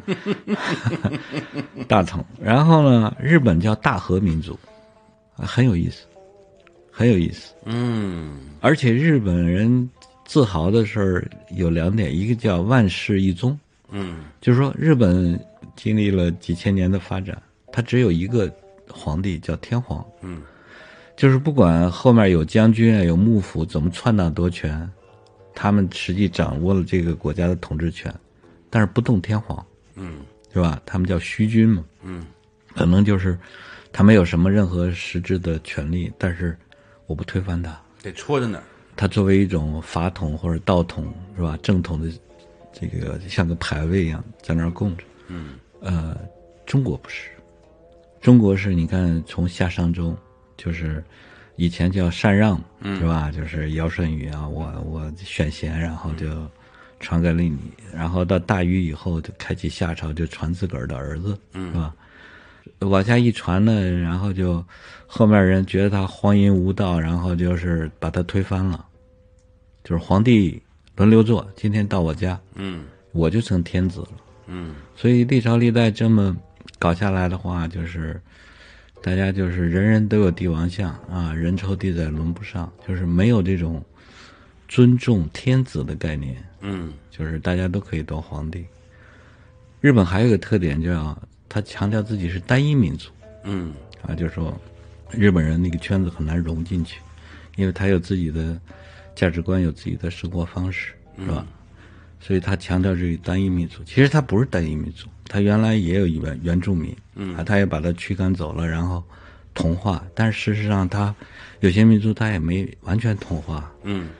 大同。然后呢，日本叫大和民族。很有意思，很有意思。 嗯， 而且日本人自豪的事儿有两点，一个叫万世一宗。 嗯， 就是说日本经历了几千年的发展，它只有一个皇帝叫天皇。 嗯， 就是不管后面有将军啊，有幕府怎么篡党夺权，他们实际掌握了这个国家的统治权，但是不动天皇。 嗯， 是吧？他们叫虚君嘛。 嗯， 可能就是他没有什么任何实质的权利，但是我不推翻他， 得戳在那儿。 他作为一种法统或者道统，是吧？正统的这个像个牌位一样在那儿供着。 嗯， 呃，中国不是，中国是你看从夏商周，就是以前叫禅让，是吧？就是尧舜禹啊，我我选贤，然后就传给了你，然后到大禹以后就开启夏朝，就传自个儿的儿子，是吧？往下一传呢，然后就后面人觉得他荒淫无道，然后就是把他推翻了，就是皇帝轮流做，今天到我家， 嗯我就成天子了。 嗯所以历朝历代这么搞下来的话，就是大家就是人人都有帝王相啊，人抽地宰轮不上，就是没有这种尊重天子的概念， 嗯就是大家都可以当皇帝。日本还有一个特点叫他强调自己是单一民族嗯啊，就是说日本人那个圈子很难融进去，因为他有自己的价值观，有自己的生活方式，是吧？所以他强调这个单一民族，其实他不是单一民族，他原来也有一原原住民，嗯，啊，他也把他驱赶走了，然后同化，但是事实上他有些民族他也没完全同化， 嗯，